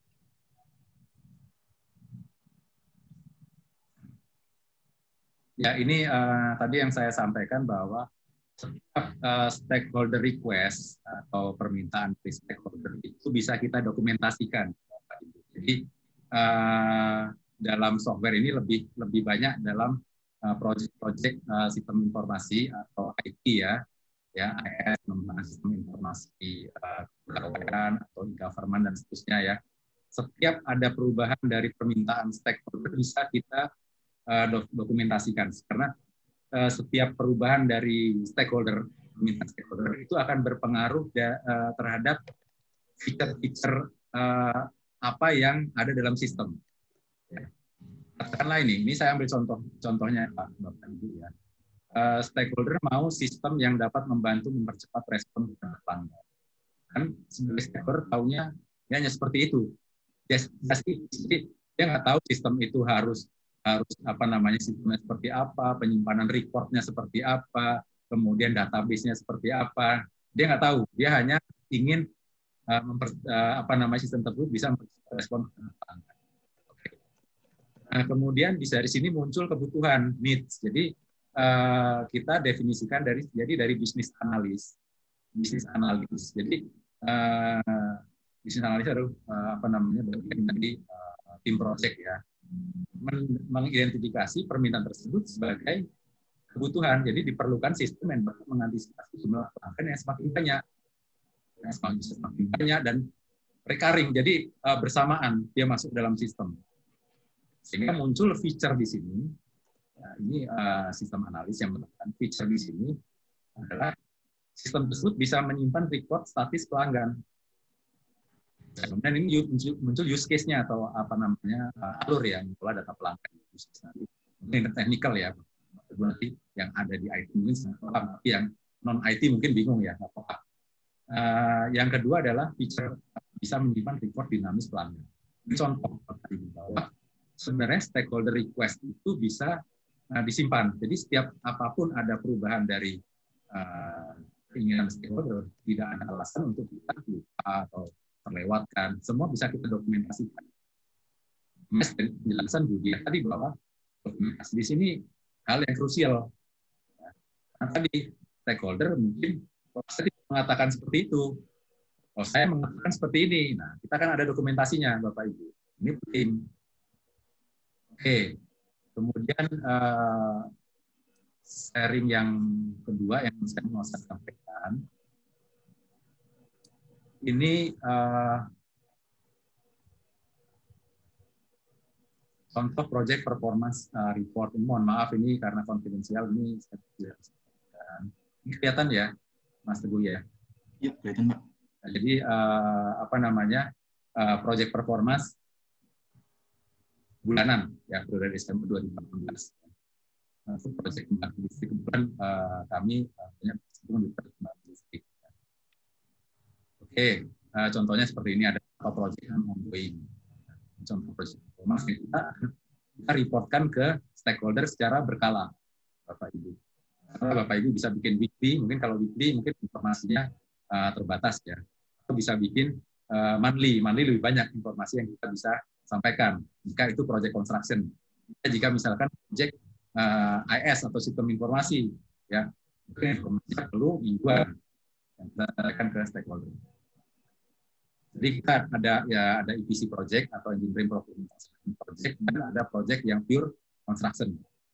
Ya, ini uh, tadi yang saya sampaikan bahwa setiap uh, stakeholder request atau permintaan dari stakeholder itu bisa kita dokumentasikan. Jadi uh, dalam software ini lebih lebih banyak dalam uh, project-project uh, sistem informasi atau I T ya, ya I S, sistem informasi uh, keuangan atau e-government dan seterusnya ya. Setiap ada perubahan dari permintaan stakeholder bisa kita dokumentasikan, karena uh, setiap perubahan dari stakeholder, permintaan stakeholder itu akan berpengaruh da, uh, terhadap feature-feature uh, apa yang ada dalam sistem. Ya. Katakanlah ini, ini saya ambil contoh, contohnya Pak Bapak Ibu ya. Uh, stakeholder mau sistem yang dapat membantu mempercepat respon pelanggan. Kan sebagai stakeholder tahunya ya, hanya seperti itu. Yes, yes, jadi dia nggak tahu sistem itu harus harus apa namanya sistemnya seperti apa, penyimpanan record-nya seperti apa, kemudian database-nya seperti apa. Dia nggak tahu. Dia hanya ingin uh, memper, uh, apa namanya sistem tersebut bisa merespon pelanggan. Okay. Nah, kemudian bisa dari sini muncul kebutuhan needs. Jadi uh, kita definisikan dari jadi dari bisnis analis, bisnis analis. Jadi uh, bisnis analis adalah uh, apa namanya bagian dari uh, tim project ya. Mengidentifikasi permintaan tersebut sebagai kebutuhan. Jadi diperlukan sistem yang dapat mengantisipasi jumlah pelanggan yang semakin banyak, yang semakin, semakin banyak dan recurring. Jadi uh, bersamaan dia masuk dalam sistem. Sehingga muncul feature di sini. Nah, ini uh, sistem analis yang melakukan feature di sini adalah sistem tersebut bisa menyimpan record statis pelanggan. Kemudian ini muncul use case-nya atau apa namanya uh, alur ya, mengelola data pelanggan. Ini technical ya, berarti yang ada di I T mungkin tapi yang non I T mungkin bingung ya, nggak apa-apa. Uh, yang kedua adalah feature bisa menyimpan record dinamis pelanggan. Ini contoh bahwa sebenarnya stakeholder request itu bisa uh, disimpan. Jadi setiap apapun ada perubahan dari uh, keinginan stakeholder, tidak ada alasan untuk kita lupa atau terlewatkan, semua bisa kita dokumentasikan. Mas penjelasan Bu Dia tadi bahwa dokumentasi di sini hal yang krusial. Nah, tadi stakeholder mungkin tadi mengatakan seperti itu, oh saya mengatakan seperti ini. Nah, kita kan ada dokumentasinya, Bapak Ibu. Ini penting. Oke, kemudian uh, sharing yang kedua yang saya mau saya sampaikan. Ini uh, contoh project performance uh, report. Ini mohon maaf ini karena konfidensial ini saya tidak sampaikan. Ini kelihatan ya, Mas Teguh ya?
Iya, kelihatan Pak.
Nah, jadi uh, apa namanya uh, project performance bulanan ya periode Desember dua ribu delapan belas. Nah, itu project pembangkit listrik kebetulan uh, kami uh, punya di pembangkit listrik. Oke, uh, contohnya seperti ini, ada beberapa proyek yang ongoing. Contoh proyek performance kita kita reportkan ke stakeholder secara berkala, Bapak Ibu. Karena Bapak Ibu bisa bikin weekly, mungkin kalau weekly mungkin informasinya uh, terbatas ya. Atau bisa bikin uh, monthly, monthly lebih banyak informasi yang kita bisa sampaikan. Jika itu project construction, jika misalkan project uh, I S atau sistem informasi, ya mungkin informasinya perlu mingguan yang kita sampaikan ke stakeholder. Jadi kita ada ya ada E P C project atau engineering project dan ada project yang pure construction.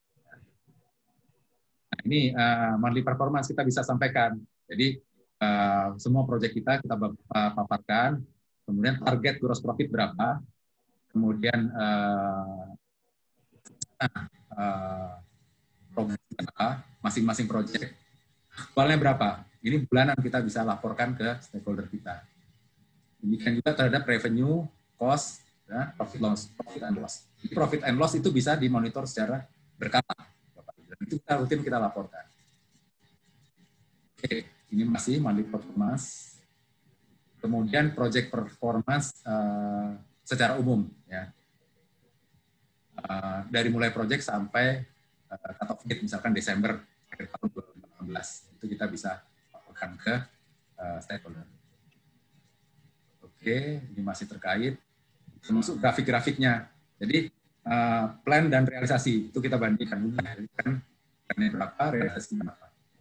Nah, ini uh, monthly performance kita bisa sampaikan. Jadi uh, semua project kita kita paparkan, kemudian target gross profit berapa, kemudian uh, uh, progres berapa, masing-masing project, aktualnya berapa. Ini bulanan kita bisa laporkan ke stakeholder kita. Demikian juga terhadap revenue, cost, ya, profit loss, profit and loss. Jadi profit and loss itu bisa dimonitor secara berkala. Dan itu kita rutin kita laporkan. Oke, ini masih monthly performance. Kemudian project performance uh, secara umum, ya. Uh, dari mulai project sampai uh, cut off date, misalkan Desember akhir tahun dua ribu delapan belas, itu kita bisa laporkan ke uh, stakeholder. Oke, ini masih terkait, termasuk grafik-grafiknya. Jadi uh, plan dan realisasi itu kita bandingkan, kan plannya berapa, realisasi berapa.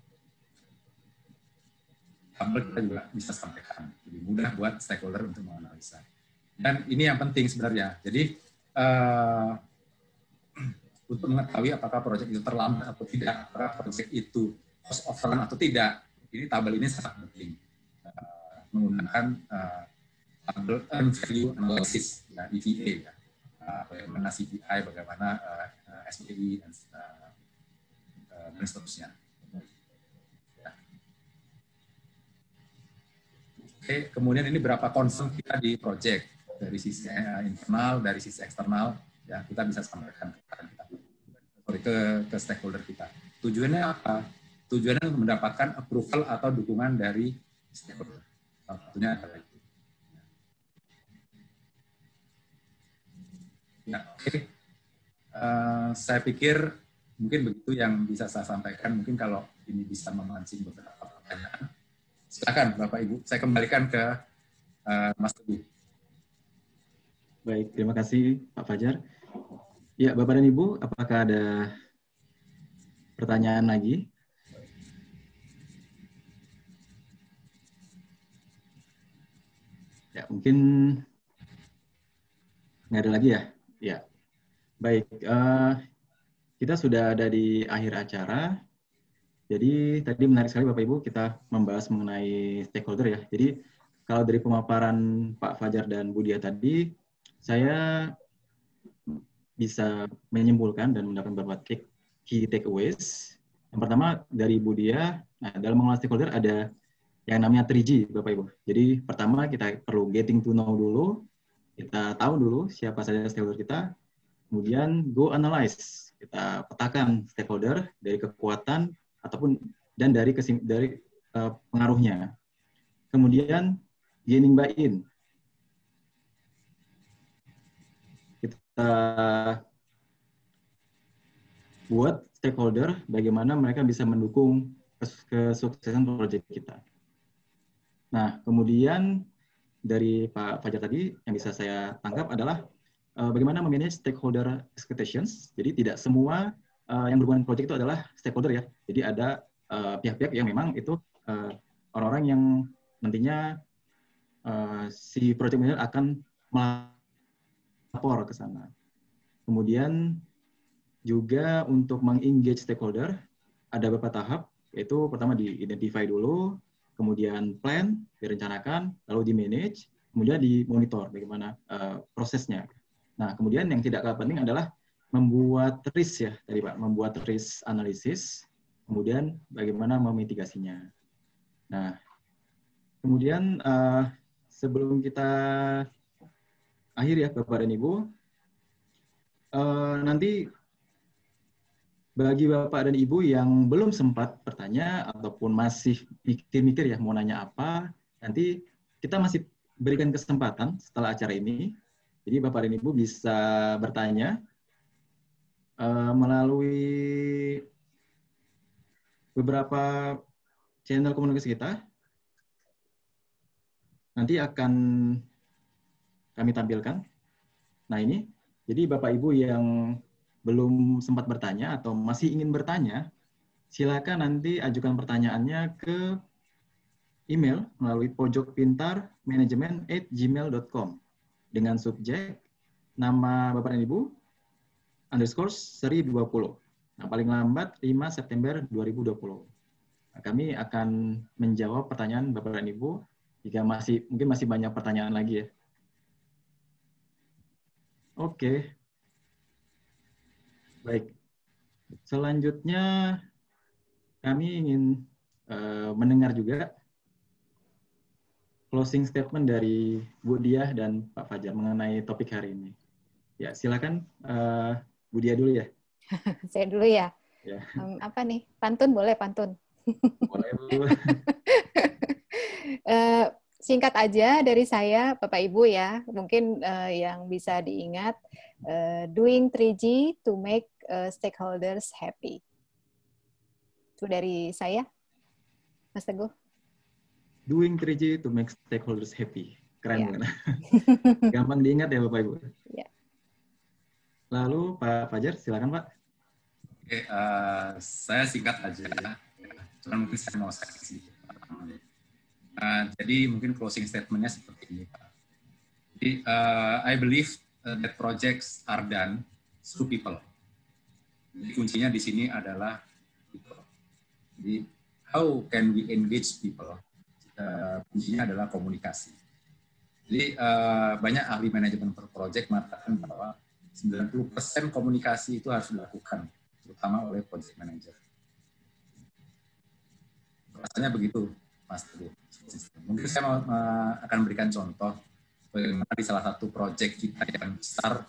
Tabel kita juga bisa sampaikan, lebih mudah buat stakeholder untuk menganalisa. Dan ini yang penting sebenarnya. Jadi uh, untuk mengetahui apakah proyek itu terlambat atau tidak, apakah proyek itu cost of run atau tidak, ini tabel ini sangat penting. Uh, menggunakan uh, tabel earn value analysis, ya, E V A, ya. Uh, bagaimana C P I, bagaimana uh, S P I, dan, uh, uh, dan seterusnya. Oke, kemudian ini berapa concern kita di project dari sisi internal, dari sisi eksternal, ya kita bisa sampaikan ke kita, sorry, ke, ke stakeholder kita. Tujuannya apa? Tujuannya untuk mendapatkan approval atau dukungan dari stakeholder. Salah satunya adalah itu. Ya, oke. Uh, saya pikir mungkin begitu yang bisa saya sampaikan. Mungkin kalau ini bisa memancing beberapa pertanyaan. Silakan Bapak Ibu, saya kembalikan ke uh, Mas Teguh.
Baik, terima kasih Pak Fajar. Ya, Bapak dan Ibu, apakah ada pertanyaan lagi? Ya, mungkin nggak ada lagi ya? Ya, baik. Uh, kita sudah ada di akhir acara. Jadi tadi menarik sekali Bapak Ibu kita membahas mengenai stakeholder ya. Jadi kalau dari pemaparan Pak Fajar dan Budia tadi, saya bisa menyimpulkan dan mendapatkan beberapa key takeaways. Yang pertama dari Budia, nah, dalam mengelola stakeholder ada yang namanya tiga G Bapak Ibu. Jadi pertama kita perlu getting to know dulu, kita tahu dulu siapa saja stakeholder kita, kemudian go analyze, kita petakan stakeholder dari kekuatan ataupun dan dari kesim, dari uh, pengaruhnya. Kemudian gaining buy-in. Kita buat stakeholder bagaimana mereka bisa mendukung kesuksesan proyek kita. Nah, kemudian dari Pak Fajar tadi yang bisa saya tangkap adalah uh, bagaimana memanage stakeholder expectations. Jadi tidak semua uh, yang berhubungan proyek itu adalah stakeholder ya. Jadi ada pihak-pihak uh, yang memang itu orang-orang uh, yang nantinya uh, si project manager akan melapor ke sana. Kemudian juga untuk meng-engage stakeholder ada beberapa tahap, yaitu pertama di-identify dulu, kemudian plan, direncanakan, lalu di-manage, kemudian dimonitor bagaimana uh, prosesnya. Nah, kemudian yang tidak kalah penting adalah membuat risk ya, tadi Pak, membuat risk analisis, kemudian bagaimana memitigasinya. Nah, kemudian uh, sebelum kita akhir ya Bapak dan Ibu, uh, nanti bagi Bapak dan Ibu yang belum sempat bertanya ataupun masih mikir-mikir ya mau nanya apa, nanti kita masih berikan kesempatan setelah acara ini. Jadi Bapak dan Ibu bisa bertanya uh, melalui beberapa channel komunikasi kita. Nanti akan kami tampilkan. Nah ini, jadi Bapak Ibu yang belum sempat bertanya atau masih ingin bertanya, silakan nanti ajukan pertanyaannya ke email melalui pojokpintar manajemen at gmail dot com dengan subjek nama Bapak dan Ibu underscore seri dua puluh. Nah, paling lambat lima September dua ribu dua puluh. Nah, kami akan menjawab pertanyaan Bapak dan Ibu jika masih mungkin masih banyak pertanyaan lagi ya. Oke. Baik. Selanjutnya kami ingin uh, mendengar juga closing statement dari Bu Diah dan Pak Fajar mengenai topik hari ini. Ya, silakan uh, Bu Diah dulu ya.
Saya dulu ya.
Ya.
Um, apa nih? Pantun boleh pantun?
Boleh, Bu.
uh, singkat aja dari saya, Bapak Ibu ya. Mungkin uh, yang bisa diingat, uh, doing three G to make uh, stakeholders happy. Itu dari saya, Mas Teguh.
Doing three G to make stakeholders happy. Keren
Ya.
banget. Gampang diingat ya Bapak Ibu.
Ya.
Lalu Pak Fajar, silakan Pak.
Oke, uh, saya singkat aja ya. Cuma mungkin saya mau saya sih. Uh, jadi mungkin closing statement-nya seperti ini Pak. Jadi uh, I believe uh, that projects are done through people. Jadi kuncinya di sini adalah people. Jadi how can we engage people? Uh, kuncinya adalah komunikasi. Jadi uh, banyak ahli manajemen per project mengatakan bahwa sembilan puluh persen komunikasi itu harus dilakukan, terutama oleh project manager. Rasanya begitu, Mas Teguh. Mungkin saya mau, uh, akan berikan contoh bagaimana di salah satu project kita yang besar,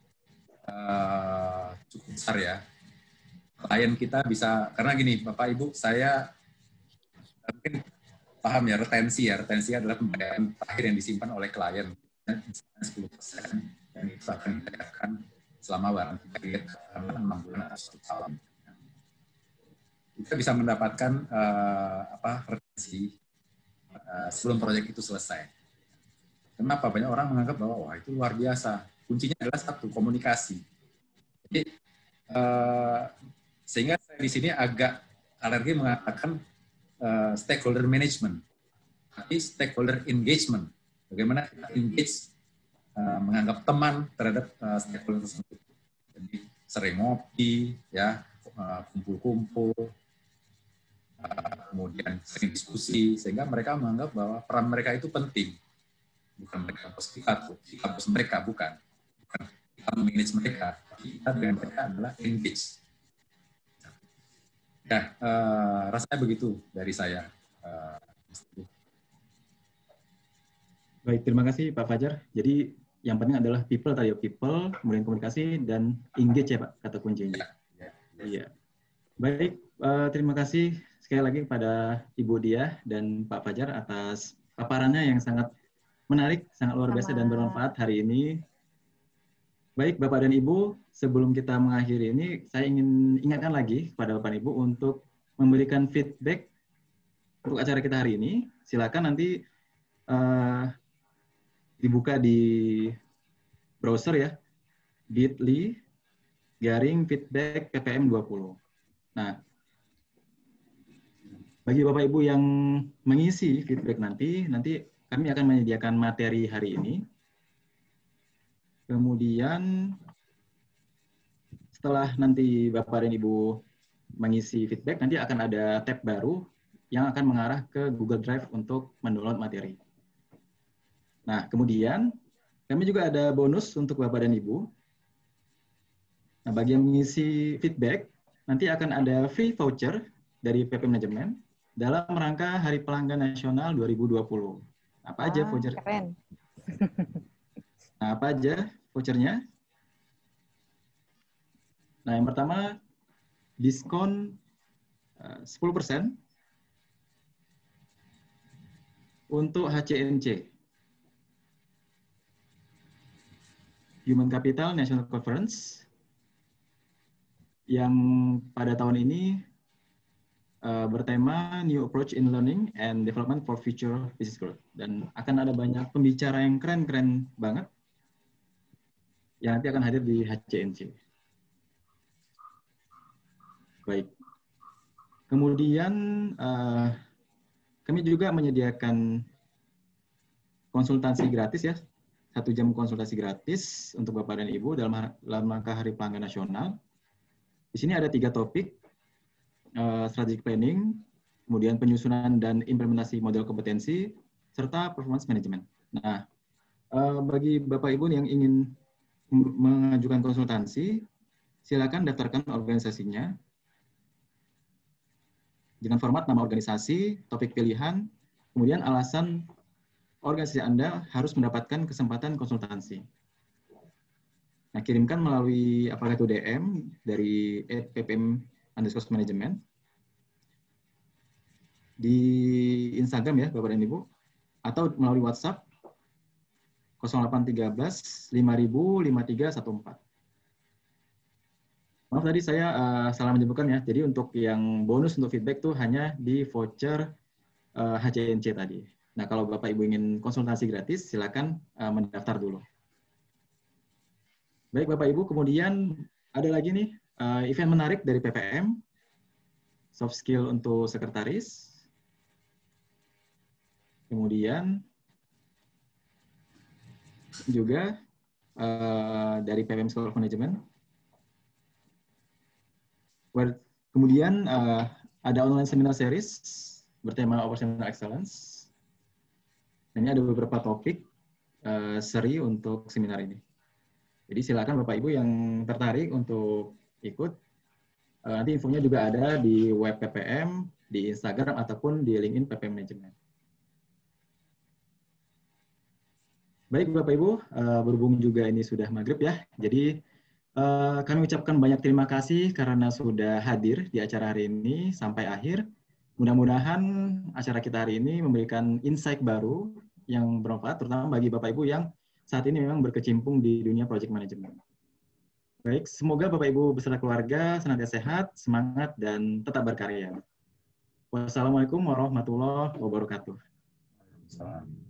uh, cukup besar ya. Klien kita bisa, karena gini, Bapak Ibu, saya mungkin paham ya, retensi ya. Retensi adalah pembayaran terakhir yang disimpan oleh klien. sepuluh persen, dan itu akan dibayarkan selama barang kita enam bulan atau satu tahun. Kita bisa mendapatkan uh, apa retensi uh, sebelum proyek itu selesai. Kenapa? Banyak orang menganggap bahwa wah itu luar biasa. Kuncinya adalah satu, komunikasi. Jadi uh, sehingga saya di sini agak alergi mengatakan Uh, stakeholder management, tapi stakeholder engagement. Bagaimana kita engage, uh, menganggap teman terhadap uh, stakeholder tersebut. Jadi sering ngopi, ya, uh, kumpul-kumpul, uh, kemudian sering diskusi, sehingga mereka menganggap bahwa peran mereka itu penting. Bukan mereka bos kita, kita bos mereka, bukan. Bukan kita memanage mereka, tapi kita dengan mereka adalah engage. Ya, uh, rasanya begitu dari saya. Uh,
Baik, terima kasih Pak Fajar. Jadi yang penting adalah people tadi, people, kemudian komunikasi dan engage ya Pak, kata kuncinya.
Ya, ya, ya.
Iya. Baik, uh, terima kasih sekali lagi kepada Ibu Diah dan Pak Fajar atas paparannya yang sangat menarik, sangat luar biasa dan bermanfaat hari ini. Baik, Bapak dan Ibu, sebelum kita mengakhiri ini, saya ingin ingatkan lagi kepada Bapak dan Ibu untuk memberikan feedback untuk acara kita hari ini. Silakan nanti uh, dibuka di browser ya, bit.ly garing feedback P P M dua puluh. Nah, bagi Bapak Ibu yang mengisi feedback nanti, nanti kami akan menyediakan materi hari ini. Kemudian setelah nanti Bapak dan Ibu mengisi feedback, nanti akan ada tab baru yang akan mengarah ke Google Drive untuk mendownload materi. Nah, kemudian kami juga ada bonus untuk Bapak dan Ibu. Nah, bagi yang mengisi feedback, nanti akan ada free voucher dari P P Manajemen dalam rangka Hari Pelanggan Nasional dua ribu dua puluh. Apa aja voucher?
Keren.
Nah, apa aja vouchernya? Nah, yang pertama, diskon uh, sepuluh persen untuk H C N C, Human Capital National Conference, yang pada tahun ini uh, bertema New Approach in Learning and Development for Future Business Growth. Dan akan ada banyak pembicara yang keren-keren banget yang nanti akan hadir di H C N C. Baik. Kemudian uh, kami juga menyediakan konsultasi gratis ya, satu jam konsultasi gratis untuk Bapak dan Ibu dalam, dalam rangka Hari Pelanggan Nasional. Di sini ada tiga topik, uh, strategic planning, kemudian penyusunan dan implementasi model kompetensi, serta performance management. Nah, uh, bagi Bapak Ibu yang ingin mengajukan konsultasi, silakan daftarkan organisasinya. dengan format nama organisasi, topik pilihan, kemudian alasan organisasi Anda harus mendapatkan kesempatan konsultasi. Nah, kirimkan melalui apakah itu D M dari at ppm underscore management di Instagram ya, Bapak dan Ibu, atau melalui WhatsApp nol delapan satu tiga lima ribu lima tiga satu empat. Maaf tadi saya uh, salah menyebutkan ya. Jadi untuk yang bonus untuk feedback tuh hanya di voucher uh, H C N C tadi. Nah, kalau Bapak Ibu ingin konsultasi gratis, silakan uh, mendaftar dulu. Baik Bapak Ibu, kemudian ada lagi nih uh, event menarik dari P P M, soft skill untuk sekretaris. Kemudian juga uh, dari P P M School of Management. Kemudian uh, ada online seminar series bertema Operational Excellence. Ini ada beberapa topik uh, seri untuk seminar ini. Jadi silakan Bapak Ibu yang tertarik untuk ikut. Uh, nanti infonya juga ada di web P P M, di Instagram ataupun di LinkedIn P P M Management. Baik Bapak Ibu, uh, berhubung juga ini sudah maghrib ya. Jadi Uh, kami ucapkan banyak terima kasih karena sudah hadir di acara hari ini sampai akhir. Mudah-mudahan acara kita hari ini memberikan insight baru yang bermanfaat, terutama bagi Bapak Ibu yang saat ini memang berkecimpung di dunia project management. Baik, semoga Bapak Ibu beserta keluarga senantiasa sehat, semangat, dan tetap berkarya. Wassalamualaikum warahmatullahi wabarakatuh.